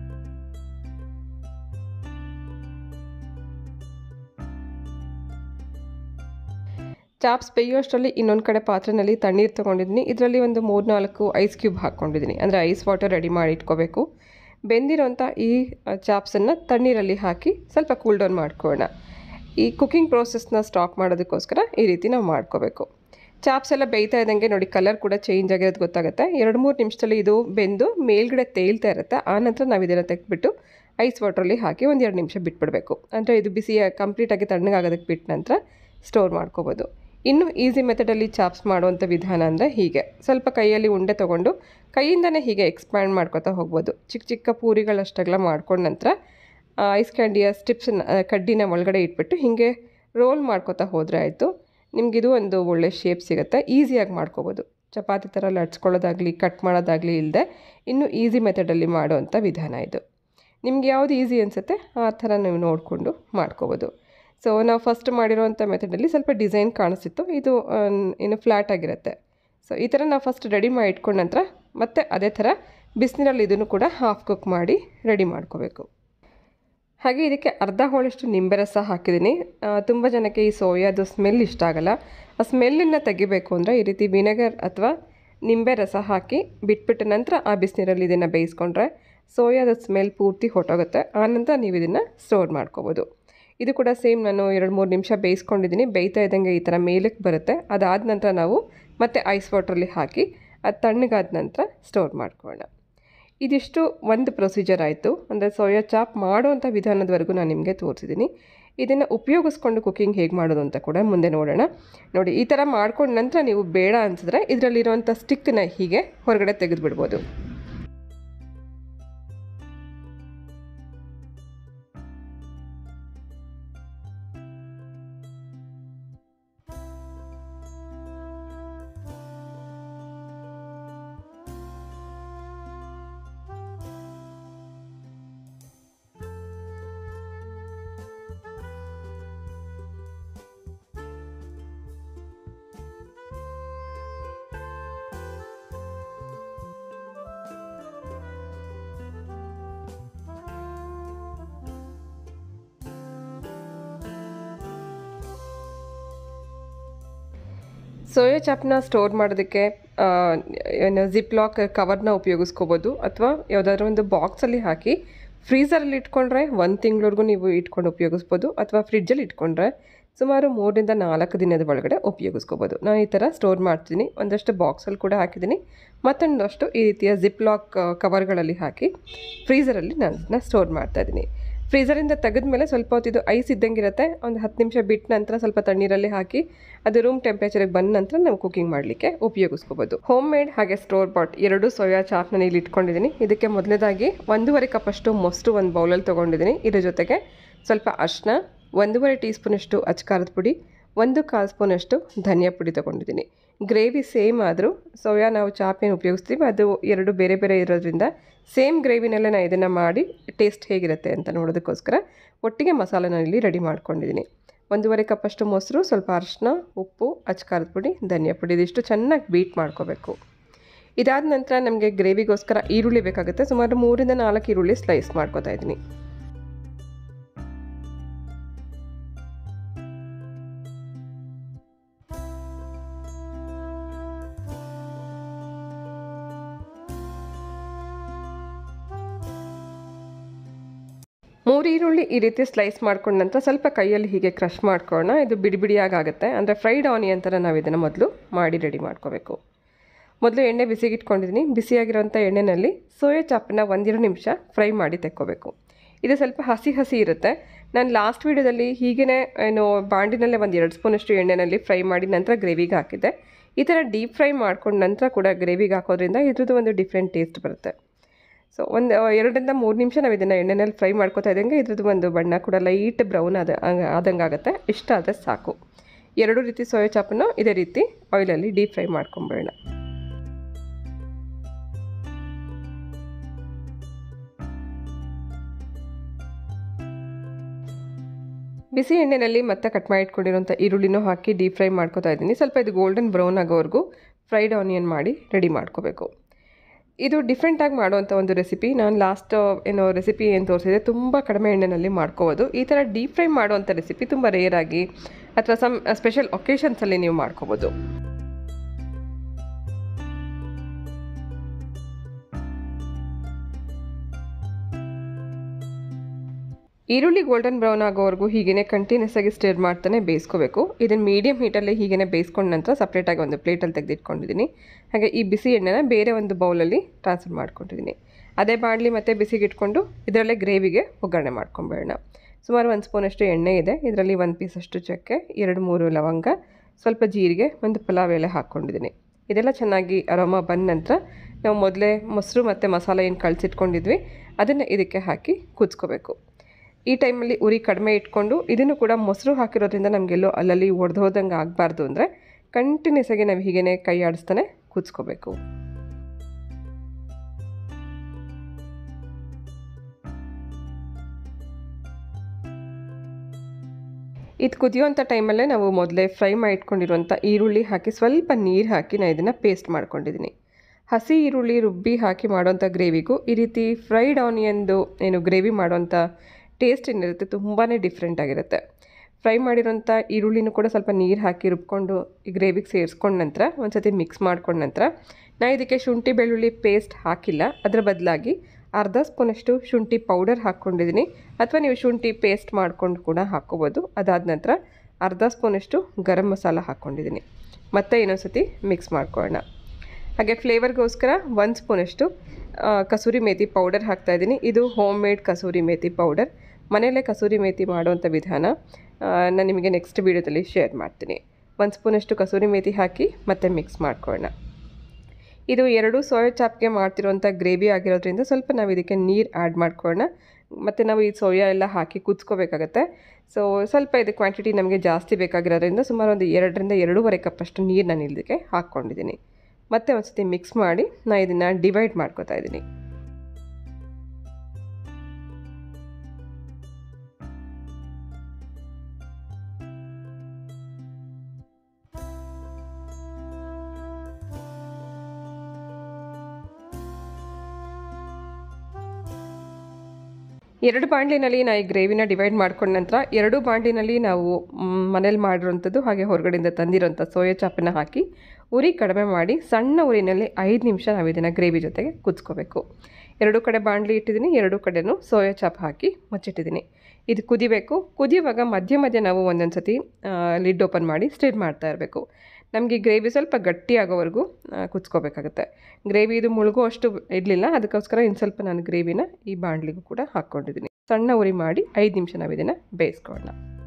ಚಾಪ್ಸ್ ಬೇಯೋಷ್ಟರಲ್ಲಿ ಇನ್ನೊಂದು ಕಡೆ ಪಾತ್ರೆಯಲ್ಲಿ ತಣ್ಣೀರು ತೊಗೊಂಡಿದ್ದೀನಿ. ಇದರಲ್ಲಿ ಒಂದು 3-4 ಐಸ್ ಕ್ಯೂಬ್ ಹಾಕ್ಕೊಂಡಿದ್ದೀನಿ, ಅಂದರೆ ಐಸ್ ವಾಟರ್ ರೆಡಿ ಮಾಡಿ ಇಟ್ಕೋಬೇಕು. ಬೆಂದಿರೋಂಥ ಈ ಚಾಪ್ಸನ್ನು ತಣ್ಣೀರಲ್ಲಿ ಹಾಕಿ ಸ್ವಲ್ಪ ಕೂಲ್ ಡೌನ್ ಮಾಡ್ಕೊಳ್ಳೋಣ. ಈ ಕುಕ್ಕಿಂಗ್ ಪ್ರೋಸೆಸ್ನ ಸ್ಟಾಪ್ ಮಾಡೋದಕ್ಕೋಸ್ಕರ ಈ ರೀತಿ ನಾವು ಮಾಡ್ಕೋಬೇಕು. ಚಾಪ್ಸ್ ಎಲ್ಲ ಬೇಯ್ತಾ ಇದ್ದಂಗೆ ನೋಡಿ ಕಲರ್ ಕೂಡ ಚೇಂಜ್ ಆಗಿರೋದು ಗೊತ್ತಾಗುತ್ತೆ. 2-3 ನಿಮಿಷದಲ್ಲಿ ಇದು ಬೆಂದು ಮೇಲ್ಗಡೆ ತೇಲ್ತಾ ಇರುತ್ತೆ. ಆನಂತರ ನಾವು ಇದನ್ನು ತೆಗೆದುಬಿಟ್ಟು ಐಸ್ ವಾಟ್ರಲ್ಲಿ ಹಾಕಿ 1-2 ನಿಮಿಷ ಬಿಟ್ಬಿಡಬೇಕು. ಅಂದರೆ ಇದು ಬಿಸಿ ಕಂಪ್ಲೀಟಾಗಿ ತಣ್ಣಗಾಗೋದಕ್ಕೆ ಬಿಟ್ಟ ನಂತರ ಸ್ಟೋರ್ ಮಾಡ್ಕೋಬೋದು. ಇನ್ನು ಈಸಿ ಮೆಥಡಲ್ಲಿ ಚಾಪ್ಸ್ ಮಾಡುವಂಥ ವಿಧಾನ ಅಂದರೆ ಹೀಗೆ ಸ್ವಲ್ಪ ಕೈಯಲ್ಲಿ ಉಂಡೆ ತೊಗೊಂಡು ಕೈಯಿಂದನೇ ಹೀಗೆ ಎಕ್ಸ್ಪ್ಯಾಂಡ್ ಮಾಡ್ಕೊತಾ ಹೋಗ್ಬೋದು. ಚಿಕ್ಕ ಚಿಕ್ಕ ಪೂರಿಗಳಷ್ಟೆಲ್ಲ ಮಾಡ್ಕೊಂಡ ನಂತರ ಐಸ್ ಕ್ಯಾಂಡಿಯ ಸ್ಟಿಪ್ಸನ್ನ ಕಡ್ಡಿನ ಒಳಗಡೆ ಇಟ್ಬಿಟ್ಟು ಹೀಗೆ ರೋಲ್ ಮಾಡ್ಕೊತಾ ಹೋದರೆ ಆಯಿತು. ನಿಮಗಿದು ಒಂದು ಒಳ್ಳೆ ಶೇಪ್ ಸಿಗುತ್ತೆ. ಈಸಿಯಾಗಿ ಮಾಡ್ಕೋಬೋದು. ಚಪಾತಿ ಥರ ಲಟ್ಸ್ಕೊಳ್ಳೋದಾಗಲಿ ಕಟ್ ಮಾಡೋದಾಗಲಿ ಇಲ್ಲದೆ ಇನ್ನೂ ಈಸಿ ಮೆಥಡಲ್ಲಿ ಮಾಡೋವಂಥ ವಿಧಾನ ಇದು. ನಿಮ್ಗೆ ಯಾವುದು ಈಸಿ ಅನಿಸುತ್ತೆ ಆ ಥರ ನೀವು ನೋಡಿಕೊಂಡು ಮಾಡ್ಕೋಬೋದು. ಸೊ ನಾವು ಫಸ್ಟ್ ಮಾಡಿರೋವಂಥ ಮೆಥಡಲ್ಲಿ ಸ್ವಲ್ಪ ಡಿಸೈನ್ ಕಾಣಿಸ್ತಿತ್ತು, ಇದು ಏನು ಫ್ಲ್ಯಾಟ್ ಆಗಿರುತ್ತೆ. ಸೊ ಈ ಥರ ನಾವು ಫಸ್ಟ್ ರೆಡಿ ಮಾಡಿ ಇಟ್ಕೊಂಡ ನಂತರ ಮತ್ತೆ ಅದೇ ಥರ ಬಿಸಿನೀರಲ್ಲಿ ಇದನ್ನು ಕೂಡ ಹಾಫ್ ಕುಕ್ ಮಾಡಿ ರೆಡಿ ಮಾಡ್ಕೋಬೇಕು. ಹಾಗೆ ಇದಕ್ಕೆ ಅರ್ಧ ಹೋಳಷ್ಟು ನಿಂಬೆ ರಸ ಹಾಕಿದ್ದೀನಿ. ತುಂಬ ಜನಕ್ಕೆ ಈ ಸೋಯಾದು ಸ್ಮೆಲ್ ಇಷ್ಟ ಆಗಲ್ಲ. ಆ ಸ್ಮೆಲ್ಲನ್ನು ತೆಗಿಬೇಕು ಅಂದರೆ ಈ ರೀತಿ ವಿನೆಗರ್ ಅಥವಾ ನಿಂಬೆ ರಸ ಹಾಕಿ ಬಿಟ್ಬಿಟ್ಟ ನಂತರ ಆ ಬಿಸಿನೀರಲ್ಲಿ ಇದನ್ನು ಬೇಯಿಸ್ಕೊಂಡ್ರೆ ಸೋಯಾದ ಸ್ಮೆಲ್ ಪೂರ್ತಿ ಹೊಟ್ಟೋಗುತ್ತೆ. ಆನಂತರ ನೀವು ಇದನ್ನು ಸ್ಟೋರ್ ಮಾಡ್ಕೋಬೋದು. ಇದು ಕೂಡ ಸೇಮ್ ನಾನು 2-3 ನಿಮಿಷ ಬೇಯಿಸ್ಕೊಂಡಿದ್ದೀನಿ. ಬೇಯ್ತಾ ಇದ್ದಂಗೆ ಈ ಥರ ಮೇಲಕ್ಕೆ ಬರುತ್ತೆ. ಅದಾದ ನಂತರ ನಾವು ಮತ್ತೆ ಐಸ್ ವಾಟ್ರಲ್ಲಿ ಹಾಕಿ ಅದು ತಣ್ಣಗಾದ ನಂತರ ಸ್ಟೋರ್ ಮಾಡ್ಕೊಳ್ಳೋಣ. ಇದಿಷ್ಟು ಒಂದು ಪ್ರೊಸೀಜರ್ ಆಯಿತು. ಅಂದರೆ ಸೋಯಾ ಚಾಪ್ ಮಾಡುವಂಥ ವಿಧಾನದವರೆಗೂ ನಾನು ನಿಮಗೆ ತೋರಿಸಿದ್ದೀನಿ. ಇದನ್ನು ಉಪಯೋಗಿಸ್ಕೊಂಡು ಕುಕ್ಕಿಂಗ್ ಹೇಗೆ ಮಾಡೋದು ಅಂತ ಕೂಡ ಮುಂದೆ ನೋಡೋಣ. ನೋಡಿ ಈ ಥರ ಮಾಡ್ಕೊಂಡ ನಂತರ ನೀವು ಬೇಡ ಅನಿಸಿದ್ರೆ ಇದರಲ್ಲಿರುವಂಥ ಸ್ಟಿಕ್ಕನ್ನ ಹೀಗೆ ಹೊರಗಡೆ ತೆಗೆದುಬಿಡ್ಬೋದು. ಸೋಯಾ ಚಾಪ್ನ ಸ್ಟೋರ್ ಮಾಡೋದಕ್ಕೆ ಏನು ಜಿಪ್ ಲಾಕ್ ಕವರ್ನ ಉಪಯೋಗಿಸ್ಕೋಬೋದು, ಅಥವಾ ಯಾವುದಾದ್ರೂ ಒಂದು ಬಾಕ್ಸಲ್ಲಿ ಹಾಕಿ ಫ್ರೀಝರಲ್ಲಿ ಇಟ್ಕೊಂಡ್ರೆ 1 ತಿಂಗಳವರೆಗೂ ನೀವು ಇಟ್ಕೊಂಡು ಉಪಯೋಗಿಸ್ಬೋದು. ಅಥವಾ ಫ್ರಿಡ್ಜಲ್ಲಿ ಇಟ್ಕೊಂಡ್ರೆ ಸುಮಾರು 3 ರಿಂದ 4 ದಿನದ ಒಳಗಡೆ ಉಪಯೋಗಿಸ್ಕೋಬೋದು. ನಾನು ಈ ಥರ ಸ್ಟೋರ್ ಮಾಡ್ತೀನಿ. ಒಂದಷ್ಟು ಬಾಕ್ಸಲ್ಲಿ ಕೂಡ ಹಾಕಿದ್ದೀನಿ, ಮತ್ತೊಂದಷ್ಟು ಈ ರೀತಿಯ ಜಿಪ್ ಲಾಕ್ ಕವರ್ಗಳಲ್ಲಿ ಹಾಕಿ ಫ್ರೀಝರಲ್ಲಿ ನಾನು ಇದನ್ನ ಸ್ಟೋರ್ ಮಾಡ್ತಾಯಿದ್ದೀನಿ. ಫ್ರೀಝರಿಂದ ತೆಗೆದ್ಮೇಲೆ ಸ್ವಲ್ಪ ಹೊತ್ತಿದ್ದು ಐಸ್ ಇದ್ದಂಗೆ ಇರುತ್ತೆ. ಒಂದು 10 ನಿಮಿಷ ಬಿಟ್ಟ ನಂತರ ಸ್ವಲ್ಪ ತಣ್ಣೀರಲ್ಲಿ ಹಾಕಿ ಅದು ರೂಮ್ ಟೆಂಪ್ರೇಚರಿಗೆ ಬಂದ ನಂತರ ನಾವು ಕುಕ್ಕಿಂಗ್ ಮಾಡಲಿಕ್ಕೆ ಉಪಯೋಗಿಸ್ಕೋಬೋದು. ಹೋಮ್ ಮೇಡ್ ಹಾಗೆ ಸ್ಟೋರ್ ಬಾಟ್ 2 ಸೋಯಾ ಚಾಪ್ನ ಇಲ್ಲಿ ಇಟ್ಕೊಂಡಿದ್ದೀನಿ. ಇದಕ್ಕೆ ಮೊದಲನೇದಾಗಿ 1.5 ಕಪ್ಪಷ್ಟು ಮೊಸರು ಒಂದು ಬೌಲಲ್ಲಿ ತೊಗೊಂಡಿದ್ದೀನಿ. ಇದ್ರ ಜೊತೆಗೆ ಸ್ವಲ್ಪ ಅರಿಶಿನ, 1.5 ಟೀ ಸ್ಪೂನಷ್ಟು ಅಚ್ಕಾರದ ಪುಡಿ, 1/4 ಸ್ಪೂನಷ್ಟು ಧನಿಯಾ ಪುಡಿ ತೊಗೊಂಡಿದ್ದೀನಿ. ಗ್ರೇವಿ ಸೇಮ್ ಆದರೂ ಸೋಯಾ ನಾವು ಚಾಪ್ ಏನು ಉಪಯೋಗಿಸ್ತೀವಿ ಅದು 2 ಬೇರೆ ಬೇರೆ ಇರೋದ್ರಿಂದ ಸೇಮ್ ಗ್ರೇವಿನಲ್ಲೇ ನಾನು ಇದನ್ನು ಮಾಡಿ ಟೇಸ್ಟ್ ಹೇಗಿರುತ್ತೆ ಅಂತ ನೋಡೋದಕ್ಕೋಸ್ಕರ ಒಟ್ಟಿಗೆ ಮಸಾಲೆನ ಇಲ್ಲಿ ರೆಡಿ ಮಾಡ್ಕೊಂಡಿದ್ದೀನಿ. 1.5 ಕಪ್ಪಷ್ಟು ಮೊಸರು, ಸ್ವಲ್ಪ ಅರಿಶಿನ, ಉಪ್ಪು, ಅಚ್ಕಾರದ ಪುಡಿ, ಧನಿಯಾ ಪುಡಿ ಇದಿಷ್ಟು ಚೆನ್ನಾಗಿ ಬೀಟ್ ಮಾಡ್ಕೋಬೇಕು. ಇದಾದ ನಂತರ ನಮಗೆ ಗ್ರೇವಿಗೋಸ್ಕರ ಈರುಳ್ಳಿ ಬೇಕಾಗುತ್ತೆ. ಸುಮಾರು 3 ರಿಂದ 4 ಈರುಳ್ಳಿ ಸ್ಲೈಸ್ ಮಾಡ್ಕೋತಾ ಇದ್ದೀನಿ. ಮೂರು ಈರುಳ್ಳಿ ಈ ರೀತಿ ಸ್ಲೈಸ್ ಮಾಡ್ಕೊಂಡ ನಂತರ ಸ್ವಲ್ಪ ಕೈಯಲ್ಲಿ ಹೀಗೆ ಕ್ರಷ್ ಮಾಡ್ಕೊಳ್ಳೋಣ. ಇದು ಬಿಡಿ ಬಿಡಿಯಾಗುತ್ತೆ. ಅಂದರೆ ಫ್ರೈಡ್ ಆನಿಯನ್ ಥರ ನಾವು ಇದನ್ನು ಮೊದಲು ಮಾಡಿ ರೆಡಿ ಮಾಡ್ಕೋಬೇಕು. ಮೊದಲು ಎಣ್ಣೆ ಬಿಸಿಗೆ ಇಟ್ಕೊಂಡಿದ್ದೀನಿ. ಬಿಸಿಯಾಗಿರೋಂಥ ಎಣ್ಣೆಯಲ್ಲಿ ಸೋಯಾ ಚಾಪನ್ನ 1-2 ನಿಮಿಷ ಫ್ರೈ ಮಾಡಿ ತೆಕ್ಕೋಬೇಕು. ಇದು ಸ್ವಲ್ಪ ಹಸಿ ಹಸಿ ಇರುತ್ತೆ. ನಾನು ಲಾಸ್ಟ್ ವೀಡಿಯೋದಲ್ಲಿ ಹೀಗೇ ಏನು ಬಾಂಡಿನಲ್ಲೇ 1-2 ಸ್ಪೂನಷ್ಟು ಎಣ್ಣೆಯಲ್ಲಿ ಫ್ರೈ ಮಾಡಿ ನಂತರ ಗ್ರೇವಿಗೆ ಹಾಕಿದ್ದೆ. ಈ ಥರ ಡೀಪ್ ಫ್ರೈ ಮಾಡ್ಕೊಂಡ ನಂತರ ಕೂಡ ಗ್ರೇವಿಗೆ ಹಾಕೋದ್ರಿಂದ ಇದ್ರದ್ದು ಒಂದು ಡಿಫ್ರೆಂಟ್ ಟೇಸ್ಟ್ ಬರುತ್ತೆ. ಸೊ 2 ರಿಂದ 3 ನಿಮಿಷ ನಾವು ಇದನ್ನು ಎಣ್ಣೆಯಲ್ಲಿ ಫ್ರೈ ಮಾಡ್ಕೊತಾ ಇದ್ದಂಗೆ ಇದ್ರದ್ದು ಒಂದು ಬಣ್ಣ ಕೂಡ ಲೈಟ್ ಬ್ರೌನ್ ಆದಂಗೆ ಆಗುತ್ತೆ. ಇಷ್ಟ ಆದರೆ ಸಾಕು. 2 ರೀತಿ ಸೋಯಾ ಚಾಪನ್ನು ಇದೇ ರೀತಿ ಆಯಿಲಲ್ಲಿ ಡೀಪ್ ಫ್ರೈ ಮಾಡ್ಕೊಂಬೇಡ. ಬಿಸಿ ಎಣ್ಣೆಯಲ್ಲಿ ಮತ್ತೆ ಕಟ್ ಮಾಡಿ ಇಟ್ಕೊಂಡಿರೋಂಥ ಈರುಳ್ಳಿನೂ ಹಾಕಿ ಡೀಪ್ ಫ್ರೈ ಮಾಡ್ಕೊತಾ ಇದ್ದೀನಿ. ಸ್ವಲ್ಪ ಇದು ಗೋಲ್ಡನ್ ಬ್ರೌನ್ ಆಗೋವರೆಗೂ ಫ್ರೈಡ್ ಆನಿಯನ್ ಮಾಡಿ ರೆಡಿ ಮಾಡ್ಕೋಬೇಕು. ಇದು ಡಿಫ್ರೆಂಟಾಗಿ ಮಾಡುವಂಥ ಒಂದು ರೆಸಿಪಿ. ನಾನು ಲಾಸ್ಟ್ ರೆಸಿಪಿ ಏನು ತೋರಿಸಿದೆ ತುಂಬ ಕಡಿಮೆ ಎಣ್ಣೆಯಲ್ಲಿ ಮಾಡ್ಕೋಬೋದು. ಈ ಥರ ಡೀಪ್ ಫ್ರೈ ಮಾಡುವಂಥ ರೆಸಿಪಿ ತುಂಬ ರೇರಾಗಿ ಅಥವಾ ಸಮ್ ಸ್ಪೆಷಲ್ ಒಕೇಶನ್ಸಲ್ಲಿ ನೀವು ಮಾಡ್ಕೋಬೋದು. ಈರುಳ್ಳಿ ಗೋಲ್ಡನ್ ಬ್ರೌನ್ ಆಗೋವರೆಗೂ ಹೀಗೇ ಕಂಟಿನ್ಯೂಸ್ ಆಗಿ ಸ್ಟಿರ್ ಮಾಡ್ತಾನೆ ಬೇಯಿಸ್ಕೋಬೇಕು. ಇದನ್ನು ಮೀಡಿಯಂ ಹೀಟಲ್ಲಿ ಹೀಗೇ ಬೇಯಿಸ್ಕೊಂಡ ನಂತರ ಸಪ್ರೇಟಾಗಿ ಒಂದು ಪ್ಲೇಟಲ್ಲಿ ತೆಗೆದಿಟ್ಕೊಂಡಿದ್ದೀನಿ. ಹಾಗೆ ಈ ಬಿಸಿ ಎಣ್ಣೆನ ಬೇರೆ ಒಂದು ಬೌಲಲ್ಲಿ ಟ್ರಾನ್ಸ್ಫರ್ ಮಾಡ್ಕೊಂಡಿದ್ದೀನಿ. ಅದೇ ಬಾಣಲಿ ಮತ್ತು ಬಿಸಿಗೆ ಇಟ್ಕೊಂಡು ಇದರಲ್ಲೇ ಗ್ರೇವಿಗೆ ಒಗ್ಗರಣೆ ಮಾಡ್ಕೊಂಬೇಡೋಣ. ಸುಮಾರು 1 ಸ್ಪೂನಷ್ಟು ಎಣ್ಣೆ ಇದೆ. ಇದರಲ್ಲಿ 1 ಪೀಸಷ್ಟು ಚಕ್ಕೆ, 2-3 ಲವಂಗ, ಸ್ವಲ್ಪ ಜೀರಿಗೆ, ಒಂದು ಪಲಾವ್ ಎಲೆ ಹಾಕ್ಕೊಂಡಿದ್ದೀನಿ. ಇದೆಲ್ಲ ಚೆನ್ನಾಗಿ ಅರೋಮಾ ಬಂದ ನಂತರ ನಾವು ಮೊದಲೇ ಮೊಸರು ಮತ್ತು ಮಸಾಲೆ ಏನು ಕಳಿಸಿಟ್ಕೊಂಡಿದ್ವಿ ಅದನ್ನು ಇದಕ್ಕೆ ಹಾಕಿ ಕುದಿಸ್ಕೋಬೇಕು. ಈ ಟೈಮಲ್ಲಿ ಉರಿ ಕಡಿಮೆ ಇಟ್ಕೊಂಡು ಇದನ್ನು ಕೂಡ ಮೊಸರು ಹಾಕಿರೋದ್ರಿಂದ ನಮಗೆಲ್ಲೋ ಅಲ್ಲಲ್ಲಿ ಒಡೆದೋದಂಗೆ ಆಗಬಾರ್ದು ಅಂದರೆ ಕಂಟಿನ್ಯೂಸ್ ಆಗಿ ನಾವು ಹೀಗೇ ಕೈ ಆಡಿಸ್ತಾನೆ ಕುದಿಸ್ಕೋಬೇಕು. ಇದು ಕುದಿಯೋಂಥ ಟೈಮಲ್ಲೇ ನಾವು ಮೊದಲೇ ಫ್ರೈ ಮಾಡಿ ಇಟ್ಕೊಂಡಿರುವಂಥ ಈರುಳ್ಳಿ ಹಾಕಿ ಸ್ವಲ್ಪ ನೀರು ಹಾಕಿ ನಾನು ಇದನ್ನು ಪೇಸ್ಟ್ ಮಾಡ್ಕೊಂಡಿದ್ದೀನಿ. ಹಸಿ ಈರುಳ್ಳಿ ರುಬ್ಬಿ ಹಾಕಿ ಮಾಡೋಂಥ ಗ್ರೇವಿಗೂ ಈ ರೀತಿ ಫ್ರೈಡ್ ಆನಿಯನ್ದು ಏನು ಗ್ರೇವಿ ಮಾಡೋಂಥ ಟೇಸ್ಟ್ ಏನಿರುತ್ತೆ ತುಂಬಾ ಡಿಫ್ರೆಂಟ್ ಆಗಿರುತ್ತೆ. ಫ್ರೈ ಮಾಡಿರೋಂಥ ಈರುಳ್ಳಿನೂ ಕೂಡ ಸ್ವಲ್ಪ ನೀರು ಹಾಕಿ ರುಬ್ಕೊಂಡು ಈ ಗ್ರೇವಿಗೆ ಸೇರಿಸ್ಕೊಂಡ ನಂತರ ಒಂದು ಸತಿ ಮಿಕ್ಸ್ ಮಾಡ್ಕೊಂಡ ನಂತರ ನಾನು ಇದಕ್ಕೆ ಶುಂಠಿ ಬೆಳ್ಳುಳ್ಳಿ ಪೇಸ್ಟ್ ಹಾಕಿಲ್ಲ. ಅದರ ಬದಲಾಗಿ ಅರ್ಧ ಸ್ಪೂನಷ್ಟು ಶುಂಠಿ ಪೌಡರ್ ಹಾಕ್ಕೊಂಡಿದ್ದೀನಿ, ಅಥವಾ ನೀವು ಶುಂಠಿ ಪೇಸ್ಟ್ ಮಾಡ್ಕೊಂಡು ಕೂಡ ಹಾಕ್ಕೋಬೋದು. ಅದಾದ ನಂತರ ಅರ್ಧ ಸ್ಪೂನಷ್ಟು ಗರಂ ಮಸಾಲ ಹಾಕ್ಕೊಂಡಿದ್ದೀನಿ. ಮತ್ತೆ ಇನ್ನೊಂದು ಸತಿ ಮಿಕ್ಸ್ ಮಾಡ್ಕೊಳ್ಳೋಣ. ಹಾಗೆ ಫ್ಲೇವರ್ಗೋಸ್ಕರ 1 ಸ್ಪೂನಷ್ಟು ಕಸೂರಿ ಮೇಥಿ ಪೌಡರ್ ಹಾಕ್ತಾಯಿದ್ದೀನಿ. ಇದು ಹೋಮ್ ಮೇಡ್ ಕಸೂರಿ ಮೇಥಿ ಪೌಡರ್. ಮನೆಯಲ್ಲೇ ಕಸೂರಿ ಮೇಥಿ ಮಾಡುವಂಥ ವಿಧಾನ ನಾನು ನಿಮಗೆ ನೆಕ್ಸ್ಟ್ ವೀಡಿಯೋದಲ್ಲಿ ಶೇರ್ ಮಾಡ್ತೀನಿ. 1 ಸ್ಪೂನಷ್ಟು ಕಸೂರಿ ಮೇಥಿ ಹಾಕಿ ಮತ್ತೆ ಮಿಕ್ಸ್ ಮಾಡ್ಕೊಳ್ಳೋಣ. ಇದು 2 ಸೋಯಾ ಚಾಪ್ಗೆ ಮಾಡ್ತಿರೋಂಥ ಗ್ರೇವಿ ಆಗಿರೋದ್ರಿಂದ ಸ್ವಲ್ಪ ನಾವು ಇದಕ್ಕೆ ನೀರು ಆ್ಯಡ್ ಮಾಡ್ಕೊಳ್ಳೋಣ. ಮತ್ತು ನಾವು ಈ ಸೋಯಾ ಎಲ್ಲ ಹಾಕಿ ಕುದಿಸ್ಕೋಬೇಕಾಗತ್ತೆ. ಸೊ ಸ್ವಲ್ಪ ಇದು ಕ್ವಾಂಟಿಟಿ ನಮಗೆ ಜಾಸ್ತಿ ಬೇಕಾಗಿರೋದ್ರಿಂದ ಸುಮಾರು ಒಂದು 2ರಿಂದ 2.5 ಕಪ್ಪಷ್ಟು ನೀರು ನಾನು ಇದಕ್ಕೆ ಹಾಕ್ಕೊಂಡಿದ್ದೀನಿ. ಮತ್ತೆ ಒಂದು ಸತಿ ಮಿಕ್ಸ್ ಮಾಡಿ ನಾನು ಇದನ್ನು ಡಿವೈಡ್ ಮಾಡ್ಕೊತಾ ಇದ್ದೀನಿ. ಎರಡು ಬಾಣಲಿನಲ್ಲಿ ನಾನು ಈ ಗ್ರೇವಿನ ಡಿವೈಡ್ ಮಾಡ್ಕೊಂಡ ನಂತರ 2 ಬಾಣಲಿನಲ್ಲಿ ನಾವು ಮನೇಲಿ ಮಾಡಿರೋಂಥದ್ದು ಹಾಗೆ ಹೊರಗಡೆಯಿಂದ ತಂದಿರೋಂಥ ಸೋಯಾ ಚಾಪನ್ನು ಹಾಕಿ ಉರಿ ಕಡಿಮೆ ಮಾಡಿ ಸಣ್ಣ ಉರಿನಲ್ಲಿ 5 ನಿಮಿಷ ನಾವು ಇದನ್ನು ಗ್ರೇವಿ ಜೊತೆಗೆ ಕುದಿಸ್ಕೋಬೇಕು. 2 ಕಡೆ ಬಾಣಲಿ ಇಟ್ಟಿದ್ದೀನಿ, 2 ಕಡೆನೂ ಸೋಯಾ ಚಾಪ್ ಹಾಕಿ ಮುಚ್ಚಿಟ್ಟಿದ್ದೀನಿ. ಇದು ಕುದಿಬೇಕು. ಕುದಿಯುವಾಗ ಮಧ್ಯ ಮಧ್ಯ ನಾವು ಒಂದೊಂದು ಸತಿ ಲಿಡ್ ಓಪನ್ ಮಾಡಿ ಸ್ಟಿರ್ ಮಾಡ್ತಾ ಇರಬೇಕು. ನಮಗೆ ಗ್ರೇವಿ ಸ್ವಲ್ಪ ಗಟ್ಟಿ ಆಗೋವರೆಗೂ ಕುದಿಸ್ಕೋಬೇಕಾಗುತ್ತೆ. ಗ್ರೇವಿ ಇದು ಮುಳುಗೋ ಅಷ್ಟು ಇರಲಿಲ್ಲ, ಅದಕ್ಕೋಸ್ಕರ ಇನ್ನು ಸ್ವಲ್ಪ ನಾನು ಗ್ರೇವಿನ ಈ ಬಾಣಲಿಗೂ ಕೂಡ ಹಾಕ್ಕೊಂಡಿದ್ದೀನಿ. ಸಣ್ಣ ಉರಿ ಮಾಡಿ 5 ನಿಮಿಷ ನಾವು ಇದನ್ನು ಬೇಯಿಸ್ಕೊಳ್ಳೋಣ.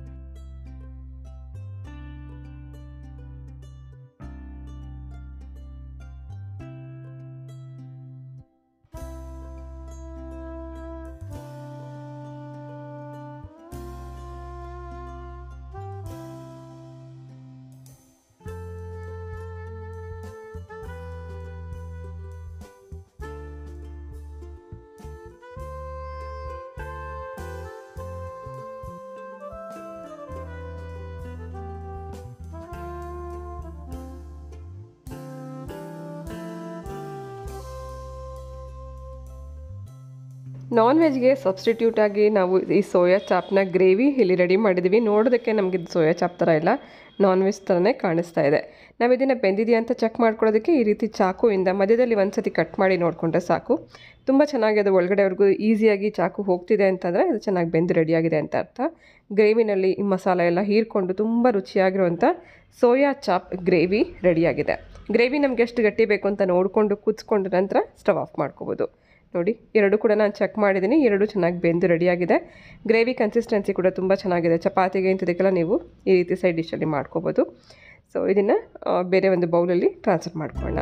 ನಾನ್ ವೆಜ್ಗೆ ಸಬ್ಸ್ಟಿಟ್ಯೂಟ್ ಆಗಿ ನಾವು ಈ ಸೋಯಾ ಚಾಪ್ನ ಗ್ರೇವಿ ಇಲ್ಲಿ ರೆಡಿ ಮಾಡಿದ್ದೀವಿ. ನೋಡೋದಕ್ಕೆ ನಮಗೆ ಇದು ಸೋಯಾ ಚಾಪ್ ಥರ ಇಲ್ಲ, ನಾನ್ ವೆಜ್ ಥರನೇ ಕಾಣಿಸ್ತಾ ಇದೆ. ನಾವು ಇದನ್ನು ಬೆಂದಿದೆಯಾ ಅಂತ ಚೆಕ್ ಮಾಡ್ಕೊಳ್ಳೋದಕ್ಕೆ ಈ ರೀತಿ ಚಾಕುವಿಂದ ಮಧ್ಯದಲ್ಲಿ ಒಂದು ಸತಿ ಕಟ್ ಮಾಡಿ ನೋಡಿಕೊಂಡ್ರೆ ಸಾಕು. ತುಂಬ ಚೆನ್ನಾಗಿ ಅದು ಒಳಗಡೆವರೆಗೂ ಈಸಿಯಾಗಿ ಚಾಕು ಹೋಗ್ತಿದೆ ಅಂತಂದರೆ ಅದು ಚೆನ್ನಾಗಿ ಬೆಂದು ರೆಡಿಯಾಗಿದೆ ಅಂತ ಅರ್ಥ. ಗ್ರೇವಿನಲ್ಲಿ ಈ ಮಸಾಲೆ ಎಲ್ಲ ಹೀರ್ಕೊಂಡು ತುಂಬ ರುಚಿಯಾಗಿರುವಂಥ ಸೋಯಾ ಚಾಪ್ ಗ್ರೇವಿ ರೆಡಿಯಾಗಿದೆ. ಗ್ರೇವಿ ನಮಗೆ ಎಷ್ಟು ಗಟ್ಟಿ ಬೇಕು ಅಂತ ನೋಡಿಕೊಂಡು ಕುದಿಸ್ಕೊಂಡ ನಂತರ ಸ್ಟವ್ ಆಫ್ ಮಾಡ್ಕೋಬೋದು. ನೋಡಿ, 2 ಕೂಡ ನಾನು ಚೆಕ್ ಮಾಡಿದ್ದೀನಿ, 2 ಚೆನ್ನಾಗಿ ಬೆಂದು ರೆಡಿಯಾಗಿದೆ. ಗ್ರೇವಿ ಕನ್ಸಿಸ್ಟೆನ್ಸಿ ಕೂಡ ತುಂಬ ಚೆನ್ನಾಗಿದೆ. ಚಪಾತಿಗೆ ಇಂಥದಕ್ಕೆಲ್ಲ ನೀವು ಈ ರೀತಿ ಸೈಡ್ ಡಿಶಲ್ಲಿ ಮಾಡ್ಕೋಬೋದು. ಸೊ ಇದನ್ನು ಬೇರೆ ಒಂದು ಬೌಲಲ್ಲಿ ಟ್ರಾನ್ಸ್ಫರ್ ಮಾಡ್ಕೊಳ್ಳೋಣ.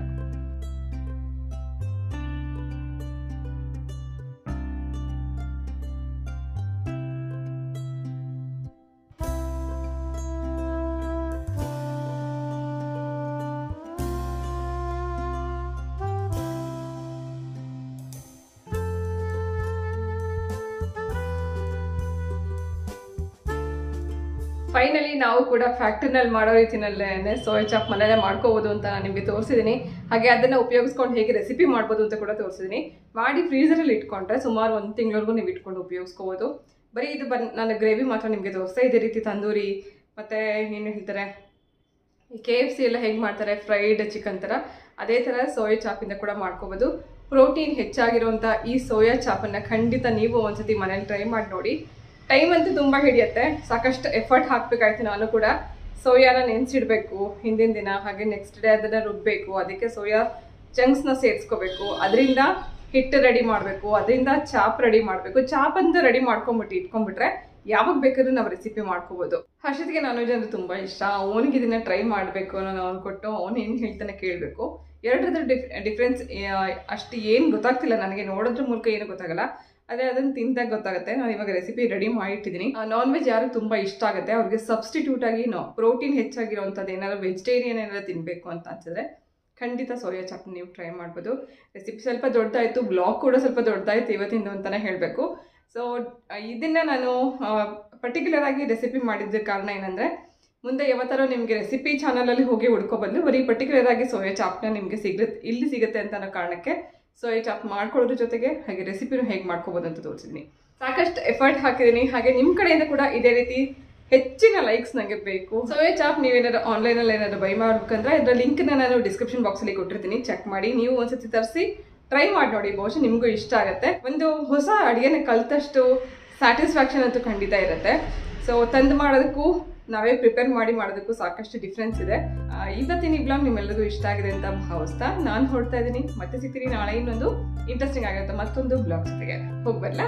ಫೈನಲಿ ನಾವು ಕೂಡ ಫ್ಯಾಕ್ಟ್ರಿನಲ್ಲಿ ಮಾಡೋ ರೀತಿನಲ್ಲೇ ಸೋಯಾ ಚಾಪ್ ಮನೆಯಲ್ಲೇ ಮಾಡ್ಕೋಬೋದು ಅಂತ ನಾನು ನಿಮಗೆ ತೋರಿಸಿದ್ದೀನಿ. ಹಾಗೆ ಅದನ್ನು ಉಪಯೋಗಿಸ್ಕೊಂಡು ಹೇಗೆ ರೆಸಿಪಿ ಮಾಡ್ಬೋದು ಅಂತ ಕೂಡ ತೋರಿಸಿದ್ದೀನಿ. ಮಾಡಿ ಫ್ರೀಸರಲ್ಲಿ ಇಟ್ಕೊಂಡ್ರೆ ಸುಮಾರು 1 ತಿಂಗಳವರೆಗೂ ನೀವು ಇಟ್ಕೊಂಡು ಉಪಯೋಗಿಸ್ಕೋಬೋದು. ಬರೀ ಇದು ನಾನು ಗ್ರೇವಿ ಮಾತ್ರ ನಿಮಗೆ ತೋರಿಸ್ತಾ ಇದೇ ರೀತಿ ತಂದೂರಿ ಮತ್ತು ಏನು ಹೇಳ್ತಾರೆ KFC ಎಲ್ಲ ಹೇಗೆ ಮಾಡ್ತಾರೆ ಫ್ರೈಡ್ ಚಿಕನ್ ಥರ, ಅದೇ ಥರ ಸೋಯಾ ಚಾಪಿಂದ ಕೂಡ ಮಾಡ್ಕೋಬೋದು. ಪ್ರೋಟೀನ್ ಹೆಚ್ಚಾಗಿರುವಂಥ ಈ ಸೋಯಾ ಚಾಪನ್ನು ಖಂಡಿತ ನೀವು ಒಂದ್ಸತಿ ಮನೇಲಿ ಟ್ರೈ ಮಾಡಿ ನೋಡಿ. ಟೈಮ್ ಅಂತೂ ತುಂಬ ಹಿಡಿಯುತ್ತೆ, ಸಾಕಷ್ಟು ಎಫರ್ಟ್ ಹಾಕಬೇಕಾಯ್ತು. ನಾನು ಕೂಡ ಸೋಯಾನ ನೆನೆಸಿಡಬೇಕು ಹಿಂದಿನ ದಿನ, ಹಾಗೆ ನೆಕ್ಸ್ಟ್ ಡೇ ಅದನ್ನು ರುಬ್ಬಬೇಕು, ಅದಕ್ಕೆ ಸೋಯಾ ಚಂಕ್ಸ್ನ ಸೇರಿಸ್ಕೋಬೇಕು, ಅದರಿಂದ ಹಿಟ್ಟು ರೆಡಿ ಮಾಡಬೇಕು, ಅದರಿಂದ ಚಾಪ್ ರೆಡಿ ಮಾಡಬೇಕು. ಚಾಪ್ ಅಂತ ರೆಡಿ ಇಟ್ಕೊಂಡ್ಬಿಟ್ರೆ ಯಾವಾಗ ಬೇಕಾದ್ರೂ ನಾವು ರೆಸಿಪಿ ಮಾಡ್ಕೋಬೋದು. ಹರ್ಷಿತ್ಗೆ ನಾನ್ ವೆಜ್ ಅಂದ್ರೆ ತುಂಬ ಇಷ್ಟ. ಅವನಿಗೆ ಇದನ್ನ ಟ್ರೈ ಮಾಡಬೇಕು ಅನ್ನೋ ಅವ್ನು ಕೊಟ್ಟು ಅವ್ನು ಏನು ಹೇಳ್ತಾನೆ ಕೇಳಬೇಕು. ಎರಡರದ ಡಿಫ್ರೆನ್ಸ್ ಅಷ್ಟು ಏನು ಗೊತ್ತಾಗ್ತಿಲ್ಲ ನನಗೆ, ನೋಡೋದ್ರ ಮೂಲಕ ಏನು ಗೊತ್ತಾಗಲ್ಲ, ಅದೇ ಅದನ್ನು ತಿಂದಾಗ ಗೊತ್ತಾಗುತ್ತೆ. ನಾನು ಇವಾಗ ರೆಸಿಪಿ ರೆಡಿ ಮಾಡಿಟ್ಟಿದ್ದೀನಿ. ನಾನ್ ವೆಜ್ ಯಾರಿಗೆ ತುಂಬ ಇಷ್ಟ ಆಗುತ್ತೆ ಅವ್ರಿಗೆ ಸಬ್ಸ್ಟಿಟ್ಯೂಟ್ ಆಗಿ ಪ್ರೋಟೀನ್ ಹೆಚ್ಚಾಗಿರೋವಂಥದ್ದು ಏನಾದ್ರು ವೆಜಿಟೇರಿಯನ್ ಏನಾದ್ರು ತಿನ್ನಬೇಕು ಅಂತ ಅನ್ಸಿದ್ರೆ ಖಂಡಿತ ಸೋಯಾ ಚಾಪ್ ನೀವು ಟ್ರೈ ಮಾಡ್ಬೋದು. ರೆಸಿಪಿ ಸ್ವಲ್ಪ ದೊಡ್ಡದಾಯಿತು, ಬ್ಲಾಗ್ ಕೂಡ ಸ್ವಲ್ಪ ದೊಡ್ಡದಾಯಿತು ಇವತ್ತಿಂದು ಅಂತಲೇ ಹೇಳಬೇಕು. ಸೊ ಇದನ್ನು ನಾನು ಪರ್ಟಿಕ್ಯುಲರ್ ಆಗಿ ರೆಸಿಪಿ ಮಾಡಿದ್ದ ಕಾರಣ ಏನಂದರೆ, ಮುಂದೆ ಯಾವತ್ತಾರೋ ನಿಮಗೆ ರೆಸಿಪಿ ಚಾನಲಲ್ಲಿ ಹೋಗಿ ಹುಡ್ಕೊಬಂದು ಬರೀ ಪರ್ಟಿಕ್ಯುಲರ್ ಆಗಿ ಸೋಯಾ ಚಾಪ್ನ ನಿಮಗೆ ಇಲ್ಲಿ ಸಿಗುತ್ತೆ ಅಂತ ಅನ್ನೋ ಕಾರಣಕ್ಕೆ ಸೋಯಾ ಚಾಪ್ ಮಾಡ್ಕೊಳ್ಳೋದ್ರ ಜೊತೆಗೆ ಹಾಗೆ ರೆಸಿಪಿನೂ ಹೇಗೆ ಮಾಡ್ಕೋಬೋದು ಅಂತ ತೋರಿಸಿದ್ದೀನಿ. ಸಾಕಷ್ಟು ಎಫರ್ಟ್ ಹಾಕಿದ್ದೀನಿ. ಹಾಗೆ ನಿಮ್ಮ ಕಡೆಯಿಂದ ಕೂಡ ಇದೇ ರೀತಿ ಹೆಚ್ಚಿನ ಲೈಕ್ಸ್ ನನಗೆ ಬೇಕು. ಸೋಯಾ ಚಾಪ್ ನೀವೇನಾದ್ರು ಆನ್ಲೈನಲ್ಲಿ ಏನಾದ್ರು ಬೈ ಮಾಡ್ಬೇಕಂದ್ರೆ ಇದರ ಲಿಂಕ್ನ ನಾನು ಡಿಸ್ಕ್ರಿಪ್ಷನ್ ಬಾಕ್ಸಲ್ಲಿ ಕೊಟ್ಟಿರ್ತೀನಿ, ಚೆಕ್ ಮಾಡಿ ನೀವು ಒಂದ್ಸತಿ ತರಿಸಿ ಟ್ರೈ ಮಾಡಿ ನೋಡಿ. ಬಹುಶಃ ನಿಮಗೂ ಇಷ್ಟ ಆಗುತ್ತೆ. ಒಂದು ಹೊಸ ಅಡುಗೆನ ಕಲಿತಷ್ಟು ಸ್ಯಾಟಿಸ್ಫ್ಯಾಕ್ಷನ್ ಅಂತೂ ಖಂಡಿತ ಇರುತ್ತೆ. ಸೊ ತಂದು ಮಾಡೋದಕ್ಕೂ ನಾವೇ ಪ್ರಿಪೇರ್ ಮಾಡಿ ಮಾಡೋದಕ್ಕೂ ಸಾಕಷ್ಟು ಡಿಫ್ರೆನ್ಸ್ ಇದೆ. ಇವತ್ತಿನ ಈ ಬ್ಲಾಗ್ ನಿಮ್ಮೆಲ್ಲರಿಗೂ ಇಷ್ಟ ಆಗಿದೆ ಅಂತ ಭಾವಿಸ್ತಾ ನಾನು ಹೊರಡ್ತಾ ಇದ್ದೀನಿ. ಮತ್ತೆ ಸಿಗ್ತೀನಿ ನಾಳೆ ಇನ್ನೊಂದು ಇಂಟ್ರೆಸ್ಟಿಂಗ್ ಆಗಿರುತ್ತೆ ಮತ್ತೊಂದು ಬ್ಲಾಗ್ ಜೊತೆಗೆ. ಹೋಗ್ಬರ್ಲಾ?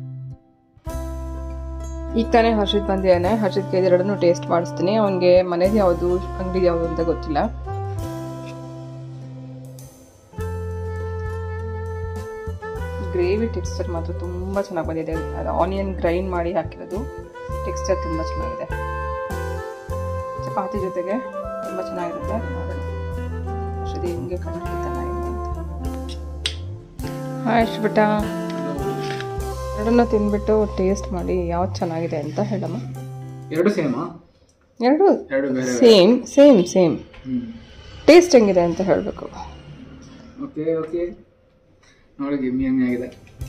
ಈಗ ತಾನೇ ಹರ್ಷಿತ್ ಬಂದಿದ್ದಾನೆ. ಹರ್ಷಿತ್ಗೆ ಇದೆರಡನ್ನೂ ಟೇಸ್ಟ್ ಮಾಡಿಸ್ತೀನಿ. ಅವನಿಗೆ ಮನೇದು ಯಾವುದು ಅಂಗಡಿ ಯಾವುದು ಅಂತ ಗೊತ್ತಿಲ್ಲ. ಗ್ರೇವಿ ಟೆಕ್ಸ್ಚರ್ ಮಾತ್ರ ತುಂಬ ಚೆನ್ನಾಗಿ ಬಂದಿದೆ. ಅದು ಆನಿಯನ್ ಗ್ರೈಂಡ್ ಮಾಡಿ ಹಾಕಿರೋದು, ಟೆಕ್ಸ್ಚರ್ ತುಂಬ ಚೆನ್ನಾಗಿದೆ. ಚಪಾತಿ ಜೊತೆಗೆ ತುಂಬ ಚೆನ್ನಾಗಿರುತ್ತೆ. ಅಷ್ಟೇ ಹಿಂಗೆ ಕಾಣಿಸ್ತಾನೆ ಅಂತ. ಹಾಯ್ ಅಶ್ಬಿಟ, ಎರಡನ್ನ ತಿಂದ್ಬಿಟ್ಟು ಟೇಸ್ಟ್ ಮಾಡಿ ಯಾವ್ದು ಚೆನ್ನಾಗಿದೆ ಅಂತ ಹೇಳಮ್ಮ. ಎರಡು ಸೇಮಾ? ಎರಡು ಸೇಮ್ ಸೇಮ್ ಸೇಮ್. ಟೇಸ್ಟ್ ಹೆಂಗಿದೆ ಅಂತ ಹೇಳಬೇಕು. ಓಕೆ ಓಕೆ, ನೋಡಿ ಗಿಮ್ಮಿ ಹಂಗೆ ಆಗಿದೆ.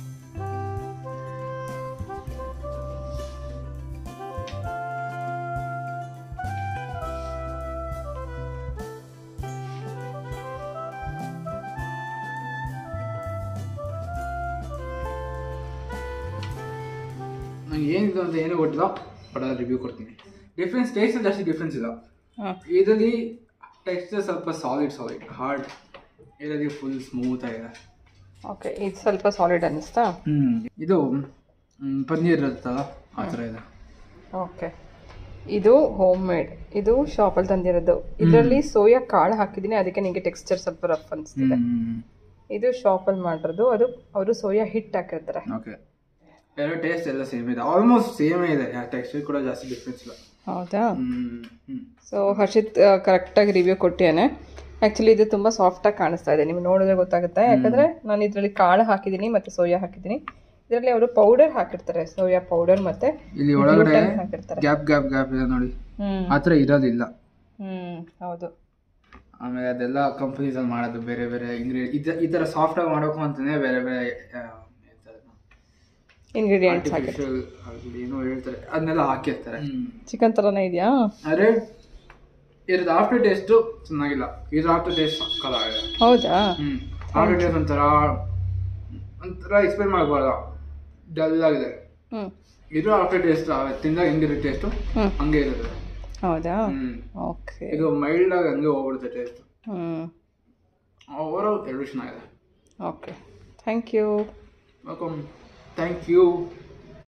ನಂಗೆ ಏನಿದೆ ಅಂತ ಏನೂ ಗೊತ್ತಿಲ್ಲ, ಬಟ್ ಅದು ರಿವ್ಯೂ ಕೊಡ್ತೀನಿ. ಡಿಫ್ರೆನ್ಸ್ ಟೇಸ್ಟ್ ಜಾಸ್ತಿ ಡಿಫ್ರೆನ್ಸ್ ಇಲ್ಲ. ಇದರಲ್ಲಿ ಟೆಕ್ಸ್ಚರ್ ಸ್ವಲ್ಪ ಸಾಲಿಡ್ ಹಾರ್ಡ್, ಇದರಲ್ಲಿ ಫುಲ್ ಸ್ಮೂತ್ ಆಗಿದೆ. ಓಕೆ, ಇದು ಸ್ವಲ್ಪ ಸಾಲಿಡ್ ಅನ್ನಿಸ್ತಾ? ಇದು ಪನ್ನೀರ್ ಇರುತ್ತಲ್ಲ ಆ ಥರ ಇದೆ. ಓಕೆ, ಇದು ಹೋಮ್ ಮೇಡ್, ಇದು ಶಾಪಲ್ಲಿ ತಂದಿರೋದು. ಇದರಲ್ಲಿ ಸೋಯಾ ಕಾಳು ಹಾಕಿದ್ದೀನಿ, ಅದಕ್ಕೆ ನಿಮಗೆ ಟೆಕ್ಸ್ಚರ್ ಸ್ವಲ್ಪ ರಫ್ ಅನಿಸ್ತಿದೆ. ಇದು ಶಾಪಲ್ಲಿ ಮಾಡಿರೋದು, ಅದು ಅವರು ಸೋಯಾ ಹಿಟ್ಟು ಹಾಕಿರ್ತಾರೆ. ಓಕೆ, ಎರಡು ಟೇಸ್ಟ್ ಎಲ್ಲ ಸೇಮ್ ಇದೆ, ಆಲ್ಮೋಸ್ಟ್ ಸೇಮೇ ಇದೆ. ಟೆಕ್ಸ್ಚರ್ ಕೂಡ ಜಾಸ್ತಿ ಡಿಫ್ರೆನ್ಸ್ ಇಲ್ಲ. ಹೌದಾ? ಸೊ ಹರ್ಷಿತ್ ಕರೆಕ್ಟಾಗಿ ರಿವ್ಯೂ ಕೊಟ್ಟಿಯಾನೆ. ಆ್ಯಕ್ಚುಲಿ ಇದು ತುಂಬ ಸಾಫ್ಟಾಗಿ ಕಾಣಿಸ್ತಾ ಇದೆ, ನಿಮ್ಗೆ ನೋಡಿದ್ರೆ ಗೊತ್ತಾಗುತ್ತೆ. ಯಾಕಂದರೆ ನಾನು ಇದರಲ್ಲಿ ಕಾಳು ಹಾಕಿದ್ದೀನಿ ಮತ್ತು ಸೋಯಾ ಹಾಕಿದ್ದೀನಿ. ಇದರಲ್ಲಿ ಅವರು ಪೌಡರ್ ಹಾಕಿರ್ತಾರೆ, ಸೋಯಾ ಪೌಡರ್ ಮತ್ತೆ ಇಲ್ಲಿ ಒಳಗಡೆ ಗ್ಯಾಪ್ ಗ್ಯಾಪ್ ಗ್ಯಾಪ್ ಇದೆ ನೋಡಿ, ಆ ಥರ ಇರೋದಿಲ್ಲ. ಹೌದು. ಆಮೇಲೆ ಅದೆಲ್ಲ ಕಂಪನೀಸಲ್ಲಿ ಮಾಡೋದು ಬೇರೆ ಬೇರೆ ಇಂಗ್ರೀಡಿಯೆಂಟ್, ಈ ಥರ ಸಾಫ್ಟಾಗಿ ಮಾಡೋಕು ಅಂತಲೇ ಬೇರೆ ಬೇರೆ ಇಂಗ್ರೀಡಿಯೆಂಟ್ಸ್ ಏನೋ ಹೇಳ್ತಾರೆ, ಅದನ್ನೆಲ್ಲ ಹಾಕಿರ್ತಾರೆ. ಚಿಕನ್ ಥರನೇ ಇದೆಯಾ? ಆದರೆ ಇದ್ರದ್ದು ಆಫ್ಟರ್ ಟೇಸ್ಟು ಚೆನ್ನಾಗಿಲ್ಲ, ಇದ್ರ ಆಫ್ಟರ್ ಟೇಸ್ಟ್ ಸಕ್ಕತ್ತಾಗಿದೆ. ಹೌದಾ? ಆಫ್ಟರ್ ಟೇಸ್ಟ್ ಒಂಥರ ಎಕ್ಸ್ಪ್ಲೇನ್ ಮಾಡಬಾರ್ದು, ಡಲ್ ಆಗಿದೆ. ಇದು ಆಫ್ಟರ್ ಟೇಸ್ಟ್ ತಿಂದಾಗ ಹೆಂಗಿರೋ ಟೇಸ್ಟು ಹಂಗೆ ಇರುತ್ತೆ. ಹೌದಾ? ಓಕೆ, ಇದು ಮೈಲ್ಡ್ ಆಗಿ ಹಂಗೆ ಹೋಗ್ಬಿಡುತ್ತೆ ಟೇಸ್ಟ್. ಓವರ್ ಆಲ್ ಎರಡು ಚೆನ್ನಾಗಿದೆ. Okay, thank you. Welcome. Thank you.